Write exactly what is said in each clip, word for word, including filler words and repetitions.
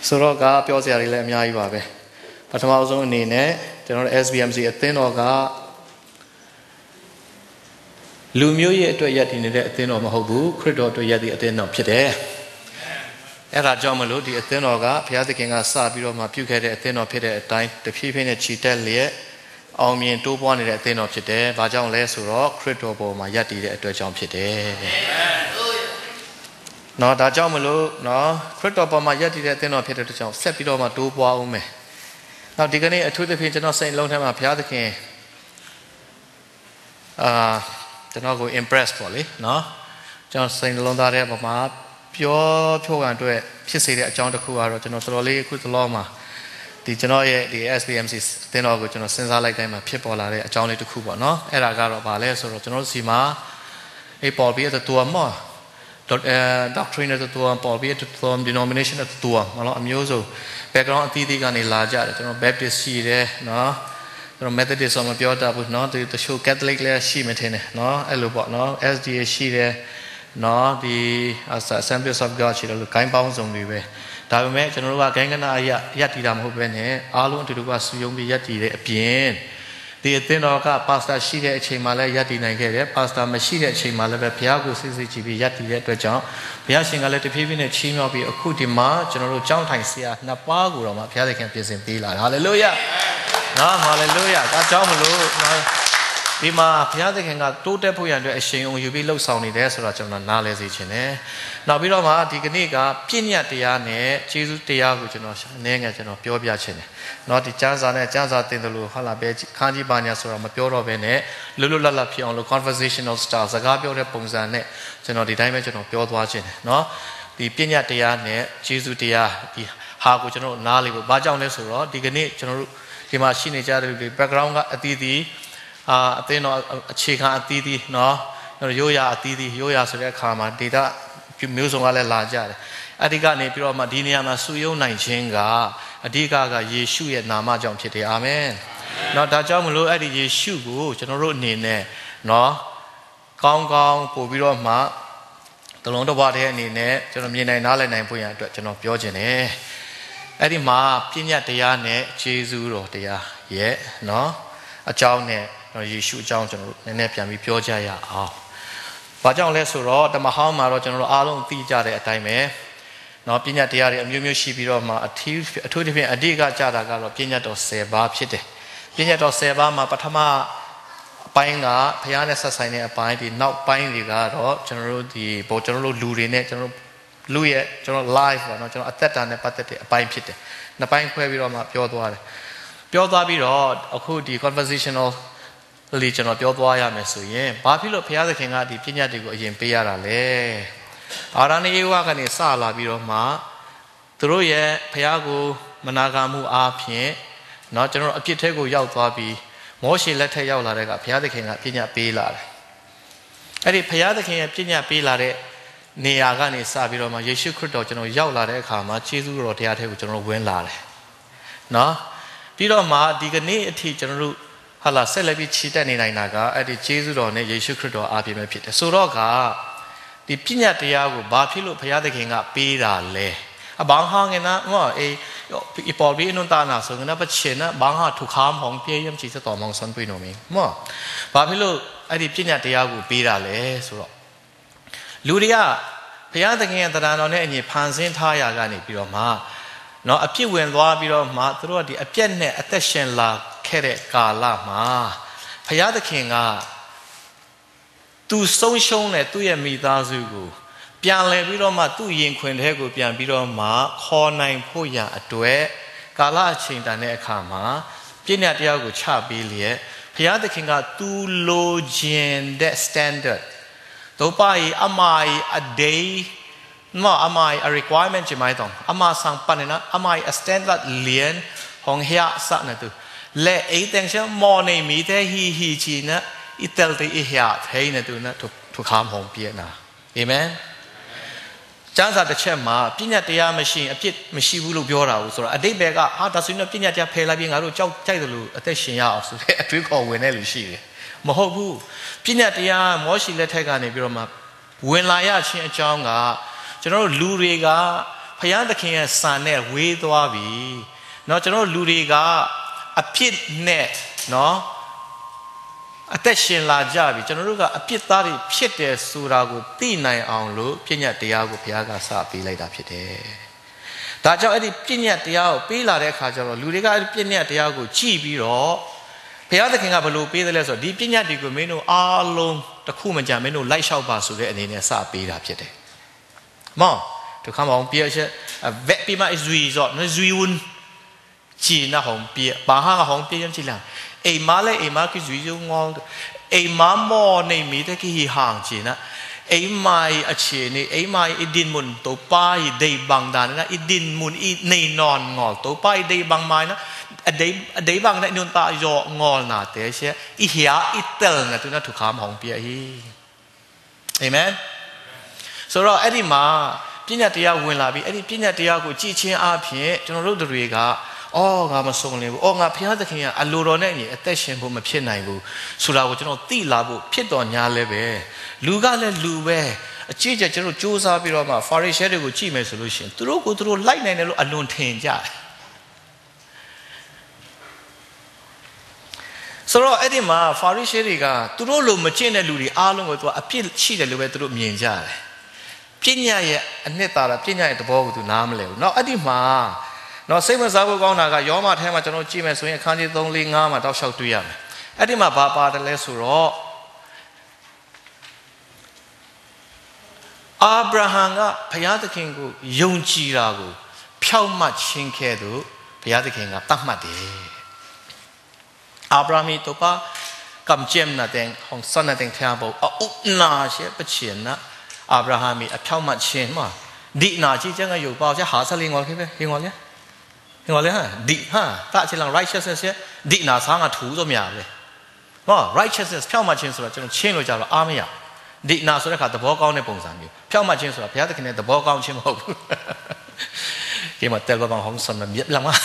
ဆိုတော့ကပြောစရာတွေလည်းအများကြီးပါပဲပထမဆုံးအနေနဲ့ကျွန်တော်တို့ S B M C အသင်းတော်ကလူမျိုးရဲ့အတွက်ရည်တည်နေတဲ့အသင်းတော်မဟုတ်ဘူးခရစ်တော်အတွက်ရည်တည်အသင်းတော်ဖြစ်တယ်အဲ့ဒါကြောင့်မလို့ဒီအသင်းတော်ကဘုရားသခင်ကစပြီးတော့မှပြုခဲ့တဲ့အသင်းတော်ဖြစ်တဲ့အတိုင်းတဖြည်းဖြည်းနဲ့ခြိတက်လျက်အောင်မြင်တိုးပွားနေတဲ့အသင်းတော်ဖြစ်တယ်။ဘာကြောင့်လဲဆိုတော့ခရစ်တော်ပေါ်မှာယက်တည်တဲ့အတွက်ကြောင့်ဖြစ်တယ်။နော်ဒါကြောင့်မလို့နော်ခရစ်တော်ပေါ်မှာယက်တည်တဲ့အသင်းတော်ဖြစ်တဲ့အတွက်ကြောင့်ဆက်ပြီးတော့မှတိုးပွားအောင်မယ်။နောက်ဒီကနေ့အထူးသဖြင့်ကျွန်တော်စိတ်လုံးထဲမှာဘုရားသခင်အာကျွန်တော်ကို impress ပေါ့လေနော်ကျွန်တော်စိတ်လုံးသားတဲ့ပုံမှာပြောဖြိုးကန်အတွက်ဖြစ်စေတဲ့အကြောင်းတစ်ခုကတော့ကျွန်တော်တော်တော်လေးအခုသလောမှာဒီကျွန်တော်ရဲ့ဒီ S B M C အသင်းတော်ကိုကျွန်တော်စဉ်းစားလိုက်တိုင်းမှာဖြစ်ပေါ်လာတဲ့အကြောင်းလေးတစ်ခုပေါ့နော်အဲ့ဒါကတော့ဗာလဲဆိုတော့ကျွန်တော်တို့စီမှာအေးပေါ်ပြီးတဲ့ตัวမော doctrine တဲ့ตัวပေါ်ပြီးတဲ့ตัว denomination တဲ့ตัวမလို့အမျိုးစုံ background အသီးသီးကနေလာကြတယ်ကျွန်တော် Baptist ရှိတယ်နော်ကျွန်တော် Methodist ဆိုမပြောတတ်ဘူးနော်ဒီတချို့ Catholic လည်းရှိမှထင်တယ်နော်အဲ့လိုပေါ့နော် S D A ရှိတယ်နော်ဒီ Assemblies of God ရှိတယ်လို့ဂိုင်းပေါင်းစုံတွေပဲဒါပေမဲ့ကျွန်တော်တို့ကဂိုင်းကနာအရရက်တည်တာမဟုတ်ဘဲနဲ့အားလုံးအတူတူကစုယုံပြီးရက်တည်တဲ့အပြင်ဒီအသင်းတော်ကပါစတာရှိတဲ့အချိန်မှလည်းရက်တည်နိုင်ခဲ့တယ်ပါစတာမရှိတဲ့အချိန်မှလည်းပဲဘုရားကိုစိတ်စိတ်ကြည်ပြီးရက်တည်တဲ့အတွက်ကြောင့်ဘုရားရှင်ကလည်းတဖြည်းဖြည်းနဲ့ချီးမြှောက်ပြီးအခုဒီမှာကျွန်တော်တို့ကြောင်းထိုင်ဆရာနှစ်ပါးကိုတော့မှဘုရားသခင်ပြင်ဆင်ပေးလာတယ်ဟာလေလုယာနော်ဟာလေလုယာဒါကြောင့်မလို့ဒီမှာဘုရားသခင်ကတိုးတက်ဖို့ရန်အတွက်အရှင်အောင်ယူပြီးလှုပ်ဆောင်နေတယ်ဆိုတော့ကျွန်တော်နားလဲစေချင်တယ်။နောက်ပြီးတော့မှဒီကနေ့ကပြည့်ညတ်တရားနဲ့ကျေးဇူးတရားကိုကျွန်တော်အနေငယ်ကျွန်တော်ပြောပြချင်တယ်။เนาะဒီကျမ်းစာနဲ့ကျမ်းစာသင်တယ်လို့ဟုတ်လားပဲခန်းကြီးပါညာဆိုတော့မပြောတော့ဘဲနဲ့လွတ်လွတ်လပ်လပ်ဖြစ်အောင်လို့ conversational style စကားပြောတဲ့ပုံစံနဲ့ကျွန်တော်ဒီတိုင်းပဲကျွန်တော်ပြောသွားခြင်းတယ်เนาะဒီပြည့်ညတ်တရားနဲ့ကျေးဇူးတရားဒီဟာကိုကျွန်တော်နားလေဖို့ဘာကြောင့်လဲဆိုတော့ဒီကနေ့ကျွန်တော်တို့ဒီမှာရှိနေကြတဲ့လူတွေ background ကအသီးသီးအာအသင်းတော်အခြေခံအသီးသီးเนาะရိုးရာအသီးသီးရိုးရာဆိုတဲ့အခါမှာဒေတာမျိုးစုံကလည်းလာကြတယ်အဓိကနေပြီးတော့မှဒီနေရာမှာစုယုံနိုင်ခြင်းကအဓိကကယေရှုရဲ့နာမကြောင့်ဖြစ်တယ်အာမင်เนาะဒါကြောင့်မလို့အဲ့ဒီယေရှုကိုကျွန်တော်တို့အနေနဲ့เนาะကောင်းကောင်းပို့ပြီးတော့မှတလုံးတစ်ပါးတည်းအနေနဲ့ကျွန်တော်မြင်နိုင်နားလည်နိုင်ဖို့ရန်အတွက်ကျွန်တော်ပြောခြင်းတယ်အဲ့ဒီမှာပြည့်ညတ်တရားနဲ့ဂျေဇုတော်တရားရဲ့เนาะအကြောင်းနဲ့ယေရှုအကြောင်းကျွန်တော်တို့နည်းနည်းပြန်ပြီးပြောကြရအောင်။ဘာကြောင့်လဲဆိုတော့တမဟောင်းမှာတော့ကျွန်တော်တို့အားလုံးသိကြတဲ့အတိုင်းပဲ။เนาะပညာတရားတွေအမျိုးမျိုးရှိပြီးတော့မှအထူးအထူးသဖြင့်အဓိကကြတာကတော့ပညာတော်ဆယ်ပါးဖြစ်တယ်။ပညာတော်ဆယ်ပါးမှာပထမအပိုင်းကဘုရားနဲ့ဆက်ဆိုင်တဲ့အပိုင်းဒီနောက်ပိုင်းတွေကတော့ကျွန်တော်တို့ဒီဘောကျွန်တော်တို့လူတွေနဲ့ကျွန်တော်တို့လူရဲ့ကျွန်တော် live ပေါ့နော်ကျွန်တော်အသက်တာနဲ့ပတ်သက်တဲ့အပိုင်းဖြစ်တယ်။နှစ်ပိုင်းခွဲပြီးတော့မှပြောသွားတယ်။ပြောသွားပြီးတော့အခုဒီ conversational လေးကျွန်တော်ပြောသွားရမယ်ဆိုရင်ဘာဖြစ်လို့ဘုရားသခင်ကဒီပညာတွေကိုအရင်ပေးရတာလဲအာရဏေဝကနေစလာပြီးတော့မှသူတို့ရဲ့ဘုရားကိုမနာခံမှုအားဖြင့်เนาะကျွန်တော်အပြစ်ထဲကိုရောက်သွားပြီးမောရှေလက်ထက်ရောက်လာတဲ့ကဘုရားသခင်ကပညာပေးလာတယ်အဲ့ဒီဘုရားသခင်ရဲ့ပညာပေးလာတဲ့နေရာကနေစပြီးတော့မှယေရှုခရစ်တော်ကျွန်တော်ရောက်လာတဲ့အခါမှာယေရှုတော်တရားထဲကိုကျွန်တော်ဝင်လာတယ်เนาะပြီးတော့မှဒီကနေ့အထိကျွန်တော်တို့ဟာလာဆက်လက်ပြီးခြိတက်နေနိုင်တာကအဲ့ဒီယေရှုတော်နဲ့ယေရှုခရစ်တော်အားဖြင့်ပဲဖြစ်တယ်ဆိုတော့ကဒီပညာတရားကိုဘာဖြစ်လို့ဘုရားသခင်ကပေးတာလဲအဘောင်းဟောင်းငနာမောအေးပေါ်ပြီးနုံတာနာဆိုငနာပချင်နာဘောင်းဟာထုခါမောင်ပြေးရမ်ချီစတော်မောင်ဆွန်ပွေးနိုမီမောဘာဖြစ်လို့အဲ့ဒီပညာတရားကိုပေးတာလဲဆိုတော့လူတွေကဘုရားသခင်ရဲ့တရားတော်နဲ့အညီဖန်ဆင်းထားရာကနေပြီးတော့မှเนาะအပြစ်ဝင်သွားပြီးတော့မှသူတို့ကဒီအပြက်နဲ့အသက်ရှင်လာခဲ့တဲ့ကာလမှာဘုရားသခင်ကသူဆုံးရှုံးတဲ့သူ့ရဲ့မိသားစုကိုပြန်လဲပြီးတော့မှသူ့ရင်ခွင်ထဲကိုပြန်ပြီးတော့မှခေါ်နိုင်ဖို့ရန်အတွက်ကာလအချိန်တန်တဲ့အခါမှာပြည့်ညတ်တရားကိုချပေးလျက်ဘုရားသခင်ကသူလိုချင်တဲ့ standard တော့ပါဤအမိုင်အဒေးမအမိုင် a requirement จิไม่ต้องအမဆောင်ပနေနာအမိုင် a standard လျင်ဟောင်ဟျာစနတူလေအိတန်ရှမော်နေမီတဲ့ဟီဟီချီနာအီတလ်တေဟျာထဲနေတူနာထုခါမုံပြေနာအာမင်ကျမ်းစာတစ်ချက်မှာပညာတရားမရှိအပြစ်မရှိဘူးလို့ပြောတာဘူးဆိုတော့အတိတ်ဘက်ကဟာဒါဆိုရင်ပညာတရားဖယ်လိုက်ပြီးငါတို့ကြောက်ကြိုက်တယ်လို့အသက်ရှင်ရအောင်ဆိုတဲ့အတွေးခေါ်ဝင်တဲ့လူရှိတယ်မဟုတ်ဘူးပညာတရားမောရှိလက်ထက်ကနေပြီးတော့မှဝင်လာရခြင်းအကြောင်းကကျွန်တော်တို့လူတွေကพยานตะเคียนสารเนี่ยเวตัวบีเนาะကျွန်တော်လူတွေကอภิษเนี่ยเนาะအသက်ရှင်လာကြပြီကျွန်တော်တို့ကအပြစ်သားတွေဖြစ်တယ်ဆိုတာကိုသိနိုင်အောင်လို့ပြည့်ညတ်တရားကိုဘုရားကစပေးလိုက်တာဖြစ်တယ်။ဒါကြောင့်အဲ့ဒီပြည့်ညတ်တရားကိုပေးလာတဲ့အခါကျတော့လူတွေကအဲ့ဒီပြည့်ညတ်တရားကိုကြည့်ပြီးတော့ဘုရားသခင်ကဘယ်လိုပေးတယ်လဲဆိုတော့ဒီပြည့်ညတ်တွေကိုမင်းတို့အားလုံးတစ်ခုမှကြမင်းတို့လိုက်လျှောက်ပါဆိုတဲ့အနေနဲ့စပေးတာဖြစ်တယ်။မောဒီခါမှအောင်ပြည့်ချက်ဝက်ပြမအဇွီဆိုနော်ဇွီဝန်ချီနာဟောင်ပြဘာဟာဟောင်ပြရင်ချီလာအိမ်မလဲအိမ်မကဇွီယုံငေါအိမ်မမောနေမိတဲ့ကိဟางချီနာအိမ်မိုင်အခြေနေအိမ်မိုင်အဒင်မွန်တောပိုင်ဒေဘန်ဒါနာအဒင်မွန်အနေနွန်ငေါတောပိုင်ဒေဘန်မိုင်နာအဒေအဒေဘန်နဲ့နွန်တာယောငေါနာတဲ့ရှေအဟယာအတယ်နာသူနာထုခါမဟောင်ပြဟီအာမင်ဆိုတော့အဲ့ဒီမှာပညာတရားဝင်လာပြီးအဲ့ဒီပညာတရားကိုကြည်ချင်းအဖြစ်ကျွန်တော်တို့တွေကအော်ငါမဆုံးလင်းဘူးအော်ငါဘုရားသခင်ကအလိုတော်နဲ့အညီအသက်ရှင်ဖို့မဖြစ်နိုင်ဘူးဆိုတာကိုကျွန်တော်သိလာဖို့ဖြစ်တော်ညာလဲပဲလူကလည်းလူပဲအကြည့်ကြကျွန်တော်စူးစမ်းပြီးတော့မှဖာရိရှဲတွေကိုကြည့်မယ်ဆိုလို့ရှိရင်သူတို့ကိုသူတို့လိုက်နိုင်တယ်လို့အလွန်ထင်ကြတယ်ဆိုတော့အဲ့ဒီမှာဖာရိရှဲတွေကသူတို့လိုမကျင့်တဲ့လူတွေအားလုံးကိုသူကအပြစ်ရှိတယ်လို့ပဲသူတို့မြင်ကြတယ်ပညာရဲ့အနှစ်သာရပညာရဲ့သဘောကိုသူနားမလဲဘူးเนาะအဲ့ဒီမှာနော်စိတ်မစားဖို့ကောင်းတာကယောမထဲမှာကျွန်တော်ကြည့်မယ်ဆိုရင်အခန်းကြီးသုံး လေး ငါးမှာတောက်လျှောက်တွေ့ရမယ်အဲ့ဒီမှာဘာပါတယ်လဲဆိုတော့အာဗြဟံကဘုရားသခင်ကိုယုံကြည်တာကိုဖြောင့်မတ်ခြင်းခဲ့သူဘုရားသခင်ကတတ်မှတ်တယ်အာဗြဟံမီတော့ပါကမ်ဂျမ်နာတဲ့ဟောင်ဆန်နာတဲ့ဖျားဖို့အုပ်နာရှေပချင်နာအာဗြဟံမီအဖြောင့်မတ်ခြင်းမှာဒီနာကြီးကျန်ကယုံပေါ့ချက်ဟာဆလင်းငေါ်ခေပဲဟင်ငေါ်လေဟင်ငေါ်လေဟာဒီဟာတာချင်လောင် righteousness ဒီနာစားငါထူးဆိုမြာပဲဟော righteousness ဖြောင့်မတ်ခြင်းဆိုတော့ကျွန်တော်ချင်းလို့ကြတော့အားမရဒီနာဆိုတဲ့ခါသဘောကောင်းတဲ့ပုံစံမျိုးဖြောင့်မတ်ခြင်းဆိုတာဘုရားသခင်ရဲ့သဘောကောင်းခြင်းမဟုတ်ဘူးဒီမှာတယ်ဘဘဟောင်းဆွန်မမြက်လာမ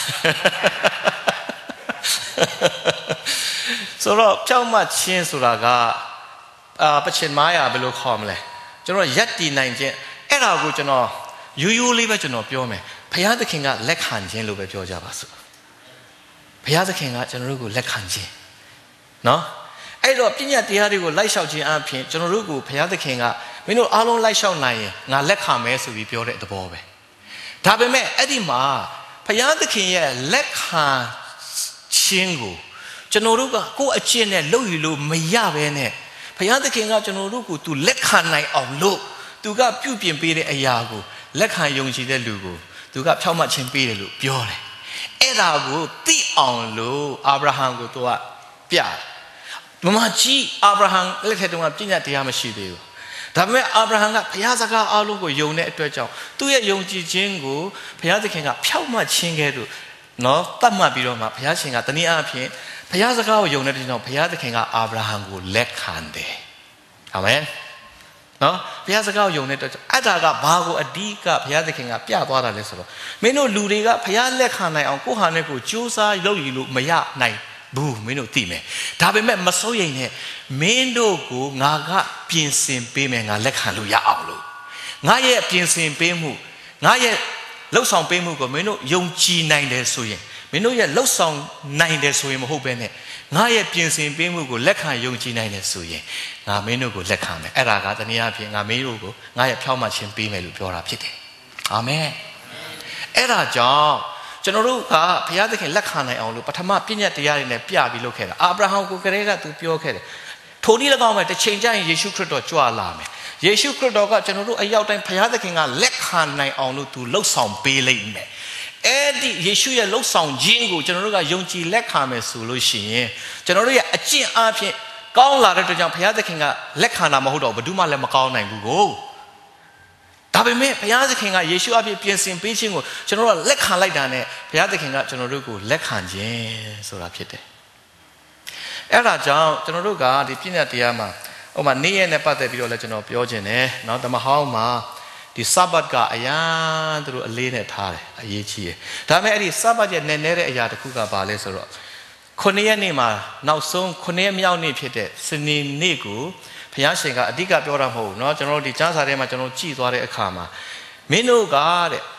ဆိုတော့ဖြောင့်မတ်ခြင်းဆိုတာကအာပချင်မာယာဘယ်လိုခေါ်မလဲကျွန်တော်ရက်တည်နိုင်ခြင်းအဲ့ဒါကိုကျွန်တော်ယူယူလေးပဲကျွန်တော်ပြောမယ်ဘုရားသခင်ကလက်ခံခြင်းလို့ပဲပြောကြပါစို့ဘုရားသခင်ကကျွန်တော်တို့ကိုလက်ခံခြင်းနော်အဲ့တော့ပညာတရားတွေကိုလိုက်လျှောက်ခြင်းအပြင်ကျွန်တော်တို့ကိုဘုရားသခင်ကမင်းတို့အားလုံးလိုက်လျှောက်နိုင်ရင်ငါလက်ခံမယ်ဆိုပြီးပြောတဲ့သဘောပဲဒါပေမဲ့အဲ့ဒီမှာဘုရားသခင်ရဲ့လက်ခံခြင်းကိုကျွန်တော်တို့ကကိုယ့်အကျင့်နဲ့လုပ်ယူလို့မရဘဲနဲ့ဘုရားသခင်ကကျွန်တော်တို့ကိုသူလက်ခံနိုင်အောင်လို့သူကပြုပြင်ပေးတဲ့အရာကိုလက်ခံယုံကြည်တဲ့လူကိုသူကဖြောင့်မတ်ခြင်းပေးတယ်လို့ပြောတယ်အဲ့ဒါကိုသိအောင်လို့အာဗြဟံကိုသူကပြတယ်မမကြီးအာဗြဟံလက်ထက်တုန်းကပညာတရားမရှိသေးဘူးဒါပေမဲ့အာဗြဟံကဘုရားစကားအားလုံးကိုယုံတဲ့အတွက်ကြောင့်သူ့ရဲ့ယုံကြည်ခြင်းကိုဘုရားသခင်ကဖြောင့်မတ်ခြင်းကဲ့သို့နော်တတ်မှတ်ပြီးတော့မှဘုရားရှင်ကတနည်းအားဖြင့်ဘုရားစကားကိုယုံတဲ့အတွက်ကြောင့်ဘုရားသခင်ကအာဗြဟံကိုလက်ခံတယ်အာမင်နော်ဘုရားစကားကိုယုံတဲ့အတွက်အဲ့ဒါကဘာကိုအဓိကဘုရားသခင်ကပြသွားတာလဲဆိုတော့မင်းတို့လူတွေကဘုရားလက်ခံနိုင်အောင်ကိုယ့်ဟာနဲ့ကိုယ်ကြိုးစားလုပ်ရလို့မရနိုင်ဘူးမင်းတို့သိမယ်ဒါပေမဲ့မစိုးရိမ်နဲ့မင်းတို့ကိုငါကပြင်ဆင်ပေးမယ်ငါလက်ခံလို့ရအောင်လို့ငါရဲ့ပြင်ဆင်ပေးမှုငါရဲ့လှုပ်ဆောင်ပေးမှုကိုမင်းတို့ယုံကြည်နိုင်တယ်ဆိုရင်မင်းတို့ရဲ့လှုပ်ဆောင်နိုင်တယ်ဆိုရင်မဟုတ်ဘဲနဲ့ငါရဲ့ပြင်ဆင်ပေးမှုကိုလက်ခံယုံကြည်နိုင်တယ်ဆိုရင်ငါမင်းတို့ကိုလက်ခံမယ်အဲ့ဒါကတနည်းအားဖြင့်ငါမင်းတို့ကိုငါရဲ့ဖြောင့်မတ်ခြင်းပေးမယ်လို့ပြောတာဖြစ်တယ်အာမင်အဲ့ဒါကြောင့်ကျွန်တော်တို့ကဘုရားသခင်လက်ခံနိုင်အောင်လို့ပထမပညာတရားတွေနဲ့ပြပြီးလုပ်ခဲ့တာအာဗြဟံကိုကလေးကသူပြောခဲ့တယ်ထိုနည်း၎င်းပဲတစ်ချိန်ကျရင်ယေရှုခရစ်တော်ကြွလာမယ်ယေရှုခရစ်တော်ကကျွန်တော်တို့အရောက်တိုင်းဘုရားသခင်ကလက်ခံနိုင်အောင်လို့သူလှုပ်ဆောင်ပေးလိမ့်မယ်အဲ့ဒီယေရှုရဲ့လှုပ်ဆောင်ခြင်းကိုကျွန်တော်တို့ကယုံကြည်လက်ခံမယ်ဆိုလို့ရှိရင်ကျွန်တော်တို့ရဲ့အကျင့်အပြင်ကောင်းလာတဲ့အတွက်ကြောင့်ဘုရားသခင်ကလက်ခံတာမဟုတ်တော့ဘယ်သူမှလည်းမကောင်းနိုင်ဘူးကိုဒါပေမဲ့ဘုရားသခင်ကယေရှုအပြင်ပြင်ဆင်ပေးခြင်းကိုကျွန်တော်တို့ကလက်ခံလိုက်တာနဲ့ဘုရားသခင်ကကျွန်တော်တို့ကိုလက်ခံခြင်းဆိုတာဖြစ်တယ်အဲ့ဒါကြောင့်ကျွန်တော်တို့ကဒီပြည့်ညတ်တရားမှာဥပမာနေ့ရက်နဲ့ပတ်သက်ပြီးတော့လည်းကျွန်တော်ပြောခြင်းတယ်เนาะဓမ္မဟောင်းမှာဒီဆာဘတ်ကအရာသူတို့အလေးနဲ့ထားတယ်အရေးကြီးတယ်ဒါပေမဲ့အဲ့ဒီဆာဘတ်ရဲ့နည်းနည်းတဲ့အရာတစ်ခုကဘာလဲဆိုတော့ခုနှစ်ရက်နေ့မှာနောက်ဆုံးခုနှစ်ရက်မြောက်နေ့ဖြစ်တဲ့စနေနေ့ကိုဘုရားရှင်ကအဓိကပြောတာမဟုတ်ဘူးเนาะကျွန်တော်တို့ဒီကျမ်းစာထဲမှာကျွန်တော်ကြည်သွားတဲ့အခါမှာမင်းတို့ကတဲ့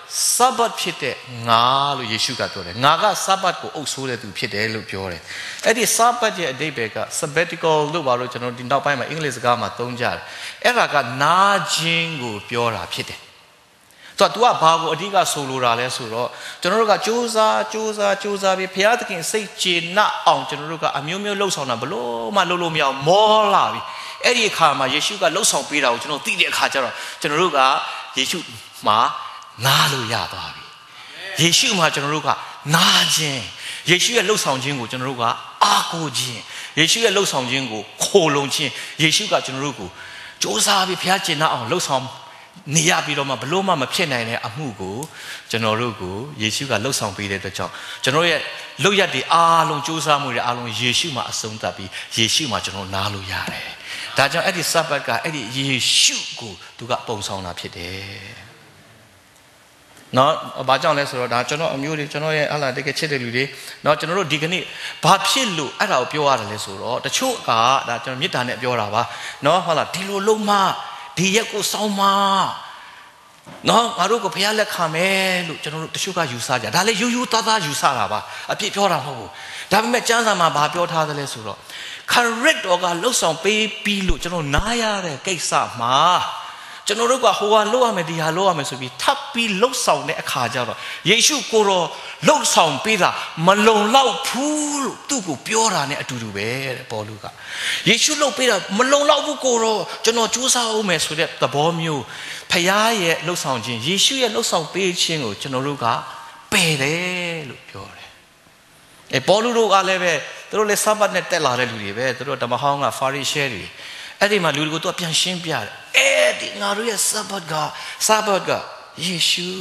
ซับบัตผิดเดงาลูเยซูก็ตัวเลยงาก็ซับบัตกูอุศเลยตัวผิดเดลูเปียวเลยไอ้ที่ซับบัตเจได้เบก็ sabbatical ลูกว่าลูกจะนอนดินดาวไปมาอังกฤษก็มาต้องจ่ายไอ้ละก็นาจิงกูเปียวละผิดเดตัวตัวบากูอดีก็สูรูราเลยสูรอจนเราก็จูซาจูซาจูซาบีพยาตะกินใส่จีน่าอ่างจนเราก็อมิวมิวลูกสาวน่ะบลูมาลูลูมีเอามอลาบีไอ้ที่ข้ามาเยซูก็ลูกสาวปีเราจนเราตีเดียข้าจะรอจนเราก็เยซูมานาลูยาตัวบีเยซูมาจนเราก็นาจิงเยซูရဲ့လှုပ်ဆောင်ခြင်းကိုကျွန်တော်တို့ကအားကိုးခြင်းယေရှုရဲ့လှုပ်ဆောင်ခြင်းကိုခိုလုံခြင်းယေရှုကကျွန်တော်တို့ကိုစ조사ပြီးဘုရားကျင့်အောင်လှုပ်ဆောင်နေရပြီးတော့မှဘလို့မှမဖြစ်နိုင်တဲ့အမှုကိုကျွန်တော်တို့ကိုယေရှုကလှုပ်ဆောင်ပေးတဲ့အတွက်ကြောင့်ကျွန်တော်ရဲ့လှုပ်ရက်တွေအားလုံးစ조사မှုတွေအားလုံးယေရှုမှာအဆုံးသတ်ပြီးယေရှုမှာကျွန်တော်နားလို့ရတယ်။ဒါကြောင့်အဲ့ဒီစပတ်ကအဲ့ဒီယေရှုကိုသူကပုံဆောင်တာဖြစ်တယ်။နော်ဘာကြောင့်လဲဆိုတော့ဒါကျွန်တော်အမျိုးတွေကျွန်တော်ရဲ့ဟာလာတကယ်ချစ်တဲ့လူတွေနော်ကျွန်တော်တို့ဒီကနေ့ဘာဖြစ်လို့အဲ့ဒါကိုပြောရတယ်လဲဆိုတော့တချို့ကဒါကျွန်တော်မေတ္တာနဲ့ပြောတာပါနော်ဟုတ်လားဒီလိုလုံးမဒီရက်ကိုစောင်းမနော်ငါတို့ကိုဘုရားလက်ခံမယ်လို့ကျွန်တော်တို့တချို့ကယူဆကြဒါလည်းယူယူသားသားယူဆတာပါအပြစ်ပြောတာမဟုတ်ဘူးဒါပေမဲ့ကျမ်းစာမှာဘာပြောထားသလဲဆိုတော့ခရစ်တော်ကလှုပ်ဆောင်ပေးပြီးလို့ကျွန်တော်နားရတဲ့ကိစ္စမှာကျွန်တော်တို့ကဟိုဟာလှုပ်ရမယ်ဒီဟာလှုပ်ရမယ်ဆိုပြီးထပ်ပြီးလှုပ်ဆောင်တဲ့အခါကျတော့ယေရှုကိုယ်တော်လှုပ်ဆောင်ပေးတာမလုံလောက်ဘူးလို့သူ့ကိုပြောတာနဲ့အတူတူပဲတဲ့ပေါလုကယေရှုလှုပ်ပေးတာမလုံလောက်ဘူးကိုယ်တော်ကျွန်တော်ကြိုးစားအောင်မယ်ဆိုတဲ့သဘောမျိုးဖခင်ရဲ့လှုပ်ဆောင်ခြင်းယေရှုရဲ့လှုပ်ဆောင်ပေးခြင်းကိုကျွန်တော်တို့ကပယ်တယ်လို့ပြောတယ်အဲပေါလုတို့ကလည်းပဲသူတို့လည်းဆပ်ဘတ်နဲ့တက်လာတဲ့လူတွေပဲသူတို့ဓမ္မဟောင်းကဖာရိရှဲတွေအဲ့ဒီမှာလူတွေကိုသူကပြန်ရှင်းပြတယ်အဲ့ဒီငါတို့ရဲ့ဆပ်ဘတ်ကဆပ်ဘတ်ကယေရှု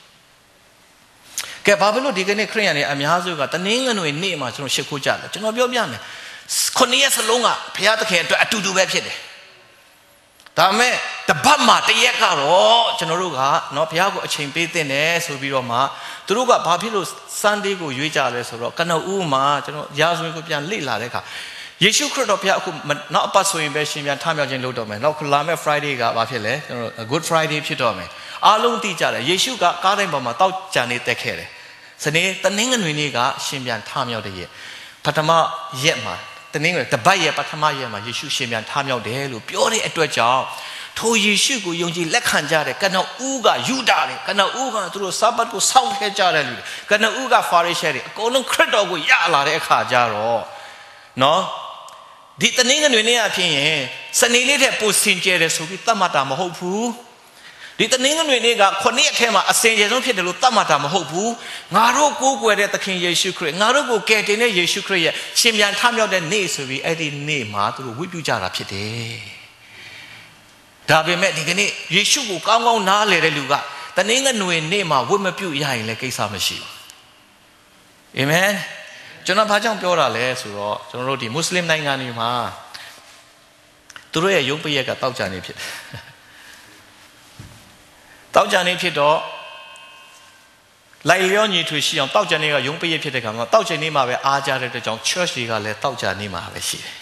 ကဲဘာဖြစ်လို့ဒီကနေ့ခရိယန်တွေအများစုကတနင်္ဂနွေနေ့မှာကျွန်တော်ရှစ်ခိုးကြတယ်ကျွန်တော်ပြောပြမယ်ခုနှစ်ရက်စလုံးကဘုရားသခင်အတွက်အတူတူပဲဖြစ်တယ်ဒါပေမဲ့တပတ်မှာတစ်ရက်ကတော့ကျွန်တော်တို့ကနော်ဘုရားကိုအချိန်ပေးသင့်တယ်ဆိုပြီးတော့မှသူတို့ကဘာဖြစ်လို့ Sunday ကိုရွေးကြလဲဆိုတော့ကနဦးမှာကျွန်တော်ရာဇဝင်ကိုပြန်လေ့လာတဲ့အခါယေရှုခရစ်တော်ဘုရားအခုနောက်အပတ်ဆိုရင်ပဲရှင်ပြန်ထမြောက်ခြင်းလုပ်တော့မယ်နောက်လာမယ့် Friday ကဘာဖြစ်လဲကျွန်တော် Good Friday ဖြစ်တော့မယ်အားလုံးသိကြတယ်ယေရှုကကားတိုင်းပေါ်မှာတောက်ကြံနေတက်ခဲ့တယ်စနေတနင်္ဂနွေနေ့ကရှင်ပြန်ထမြောက်တဲ့ရက်ပထမရက်မှာတနင်္ဂနွေတပတ်ရက်ပထမရက်မှာယေရှုရှင်ပြန်ထမြောက်တယ်လို့ပြောတဲ့အတွက်ကြောင့်ထိုယေရှုကိုယုံကြည်လက်ခံကြတဲ့ကနဦးကယူဒာတွေကနဦးကသူတို့ဆပ်ဘတ်ကိုစောင့်ခဲ့ကြတဲ့လူတွေကနဦးကဖာရိရှဲတွေအကုန်လုံးခရစ်တော်ကိုရလာတဲ့အခါကျတော့နော်ဒီတနင်္ဂနွေနေ့အဖြစ်ရင်စနေနေ့တဲ့ပိုစင်ကြဲတယ်ဆိုပြီးတတ်မှတ်တာမဟုတ်ဘူးဒီတနင်္ဂနွေနေ့ကခုနှစ်ရက်ထဲမှာအစင်ကြယ်ဆုံးဖြစ်တယ်လို့တတ်မှတ်တာမဟုတ်ဘူးငါတို့ကိုးကွယ်တဲ့သခင်ယေရှုခရစ်ငါတို့ကိုကယ်တင်တဲ့ယေရှုခရစ်ရဲ့ရှင်ပြန်ထမြောက်တဲ့နေ့ဆိုပြီးအဲ့ဒီနေ့မှာသူတို့ဝိပုကြတာဖြစ်တယ်ဒါပေမဲ့ဒီကနေ့ယေရှုကိုကောင်းကောင်းနားလည်တဲ့လူကတနင်္ဂနွေနေ့မှာဝိမပြုတ်ရရင်လည်းကိစ္စမရှိဘူးအာမင်ကျွန်တော်ဘာကြောင့်ပြောတာလဲဆိုတော့ကျွန်တော်တို့ဒီမွတ်စလင်နိုင်ငံတွေမှာသူတို့ရဲ့ယုံပရက်ကတောက်ကြနေဖြစ်တယ်တောက်ကြနေဖြစ်တော့လိုက်လျောညီထွေရှိအောင်တောက်ကြနေကယုံပရက်ဖြစ်တဲ့ခါမှာတောက်ကြနေမှာပဲအားကြတဲ့အတွက်ကြောင့် church တွေကလည်းတောက်ကြနေမှာပဲရှိတယ်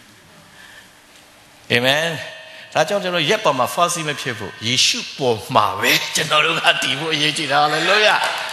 အာမင်ဒါကြောင့်ကျွန်တော်ရက်ပေါ်မှာ fussy မဖြစ်ဘူးယေရှုပေါ်မှာပဲကျွန်တော်တို့ကတည်ဖို့အရေးကြီးတာ hallelujah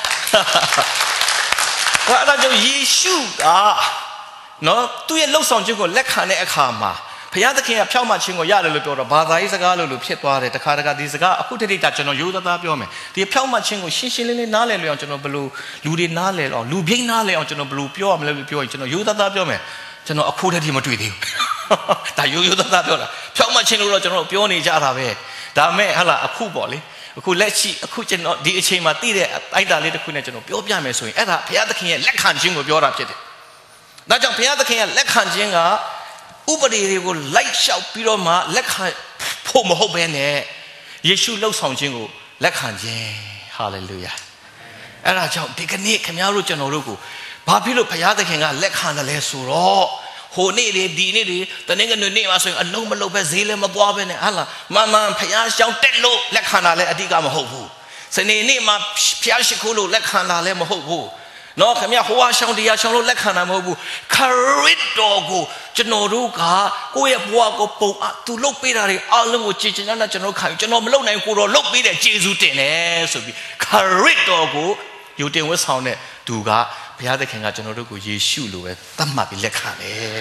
အဲ့ဒါကြောင့်ယေရှုကနော်သူ့ရဲ့လှုပ်ဆောင်ခြင်းကိုလက်ခံတဲ့အခါမှာဘုရားသခင်ကဖြောင့်မခြင်းကိုရတယ်လို့ပြောတော့ဘာသာရေးစကားလို့လို့ဖြစ်သွားတယ်တခါတခါဒီစကားအခုတတိတာကျွန်တော်ရိုးသားသားပြောမယ်ဒီဖြောင့်မခြင်းကိုရှင်းရှင်းလင်းလင်းနားလည်လို့အောင်ကျွန်တော်ဘယ်လိုလူတွေနားလည်အောင်လူပြိန်းနားလည်အောင်ကျွန်တော်ဘယ်လိုပြောရမလဲပြောရင်ကျွန်တော်ရိုးသားသားပြောမယ်ကျွန်တော်အခုတတိမတွေ့သေးဘူးဒါရိုးရိုးသားသားပြောတာဖြောင့်မခြင်းလို့တော့ကျွန်တော်ပြောနေကြတာပဲဒါမဲ့ဟာလာအခုပေါ့လေအခုလက်ရှိအခုကျွန်တော်ဒီအချိန်မှာသိတဲ့တိုက်တာလေးတစ်ခုနဲ့ကျွန်တော်ပြောပြမယ်ဆိုရင်အဲ့ဒါဘုရားသခင်ရဲ့လက်ခံခြင်းကိုပြောတာဖြစ်တယ်။ဒါကြောင့်ဘုရားသခင်ရဲ့လက်ခံခြင်းကဥပဒေတွေကိုလိုက်လျှောက်ပြီးတော့မှလက်ခံဖို့မဟုတ်ဘဲနဲ့ယေရှုလှုပ်ဆောင်ခြင်းကိုလက်ခံခြင်းဟာလေလုယာ။အဲ့ဒါကြောင့်ဒီကနေ့ခင်ဗျားတို့ကျွန်တော်တို့ကိုဘာဖြစ်လို့ဘုရားသခင်ကလက်ခံတယ်လဲဆိုတော့ဟိုနေ့လေဒီနေ့လေတနင်္ဂနွေနေ့မှာဆိုရင်အလုံးမလုံးပဲဈေးလည်းမသွားပဲနဲ့ဟာလားမမန်ဖျားရှောင်းတက်လို့လက်ခံတာလည်းအဓိကမဟုတ်ဘူးစနေနေ့မှာဖျားရှိခိုးလို့လက်ခံတာလည်းမဟုတ်ဘူးเนาะขมิ้นหัวช่างดีอาช่างรถเล็กขนาดมั้งบุคาริตโตกูจะโนรู้กะกูอยากบัวกูปูอ่ะตูลุกไปได้อาลุงกูจีจีนั่นจะโนขายจะโนไม่ลุกไหนกูรอลุกไปได้เจสุเตเนี่ยสุบีคาริตโตกูอยู่เต็มวัดสาวเนี่ยดูกะพระเจ้าเข่งกะจะโนรู้กูเยซูรู้เว้ตั้มมาเป็นเล็กขนาดเนี่ย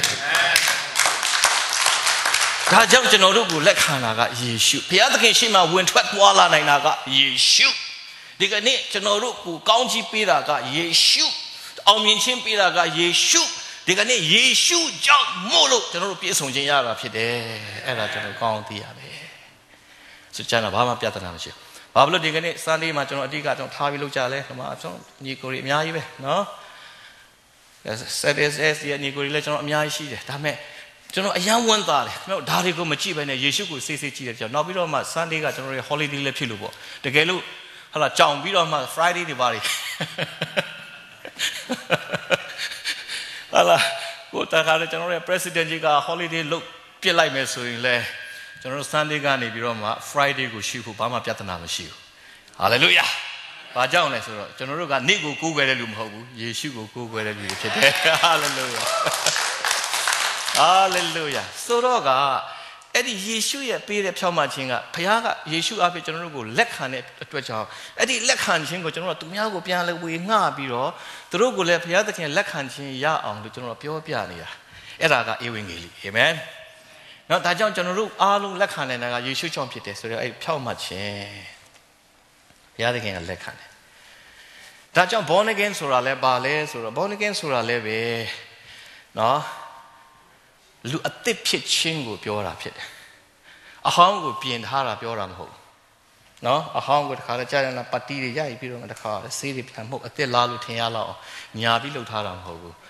ข้าเจ้าจะโนรู้กูเล็กขนาดกะเยซูพระเจ้าเข่งชิมาวันทวัดตัวละในนักกะเยซูဒီကနေ့ကျွန်တော်တို့ကိုကောင်းချီးပေးတာကယေရှုအောင်မြင်ခြင်းပေးတာကယေရှုဒီကနေ့ယေရှုကြောင့်မို့လို့ကျွန်တော်တို့ပြည့်စုံခြင်းရတာဖြစ်တယ်အဲ့ဒါကျွန်တော်ကောင်းသိရတယ်ဆိုကြတာဘာမှပြဿနာမရှိဘူးဘာဖြစ်လို့ဒီကနေ့စံလေးမှာကျွန်တော်အဓိကကျွန်တော်ထားပြီးလုပ်ကြလဲဒီမှာကျွန်တော်ညီကိုရီအများကြီးပဲနော် ဆက် S S ရဲ့ညီကိုရီလည်းကျွန်တော်အများကြီးရှိတယ်ဒါပေမဲ့ကျွန်တော်အယံဝန်သားတယ်ခင်ဗျဒါတွေကိုမကြည့်ဘဲနဲ့ယေရှုကိုစိတ်စိတ်ကြည့်တယ်ကျွန်တော်နောက်ပြီးတော့မှ Sunday ကကျွန်တော်ရဲ့ holiday လည်းဖြစ်လို့ပေါ့တကယ်လို့ဟာလာကြောင်ပြီးတော့မှ Friday တွေပါလေဟာလာကိုတာခါလည်းကျွန်တော်ရဲ့ president ကြီးက holiday လုပ်ပြစ်လိုက်မယ်ဆိုရင်လည်းကျွန်တော် Sunday ကနေပြီးတော့မှ Friday ကိုရှိဖို့ဘာမှပြဿနာမရှိဘူး Hallelujah ဘာကြောင့်လဲဆိုတော့ကျွန်တော်တို့ကနေ့ကိုကိုးကွယ်တဲ့လူမဟုတ်ဘူးယေရှုကိုကိုးကွယ်တဲ့လူတွေဖြစ်တယ် Hallelujah Hallelujah ဆိုတော့ကအဲ့ဒီယေရှုရဲ့ပေးတဲ့ဖြောင့်မခြင်းကဘုရားကယေရှုအဖြစ်ကျွန်တော်တို့ကိုလက်ခံတဲ့အတွက်ကြောင့်အဲ့ဒီလက်ခံခြင်းကိုကျွန်တော်တို့သူများကိုပြန်လဲဝေငှပြီးတော့သူတို့ကိုလည်းဘုရားသခင်လက်ခံခြင်းရအောင်လို့ကျွန်တော်တို့ပြောပြနေတာအဲ့ဒါကဧဝံဂေလိအာမင်နော်ဒါကြောင့်ကျွန်တော်တို့အားလုံးလက်ခံနိုင်တာကယေရှုကြောင့်ဖြစ်တယ်ဆိုတော့အဲ့ဖြောင့်မခြင်းဘုရားသခင်ကလက်ခံတယ်ဒါကြောင့် born again ဆိုတာလည်းပါလဲဆိုတော့ born again ဆိုတာလည်းပဲနော်လူအသစ်ဖြစ်ခြင်းကိုပြောတာဖြစ်တယ်အဟောင်းကိုပြင်ထားတာပြောတာမဟုတ်နော်အဟောင်းကိုတခါလဲကြာရနာပါတီတွေရိုက်ပြီးတော့တခါလဲဆေးတွေပြန်မဟုတ်အသစ်လားလို့ထင်ရလောက်အောင်ညာပြီးလှုပ်ထားတာမဟုတ်ဘူး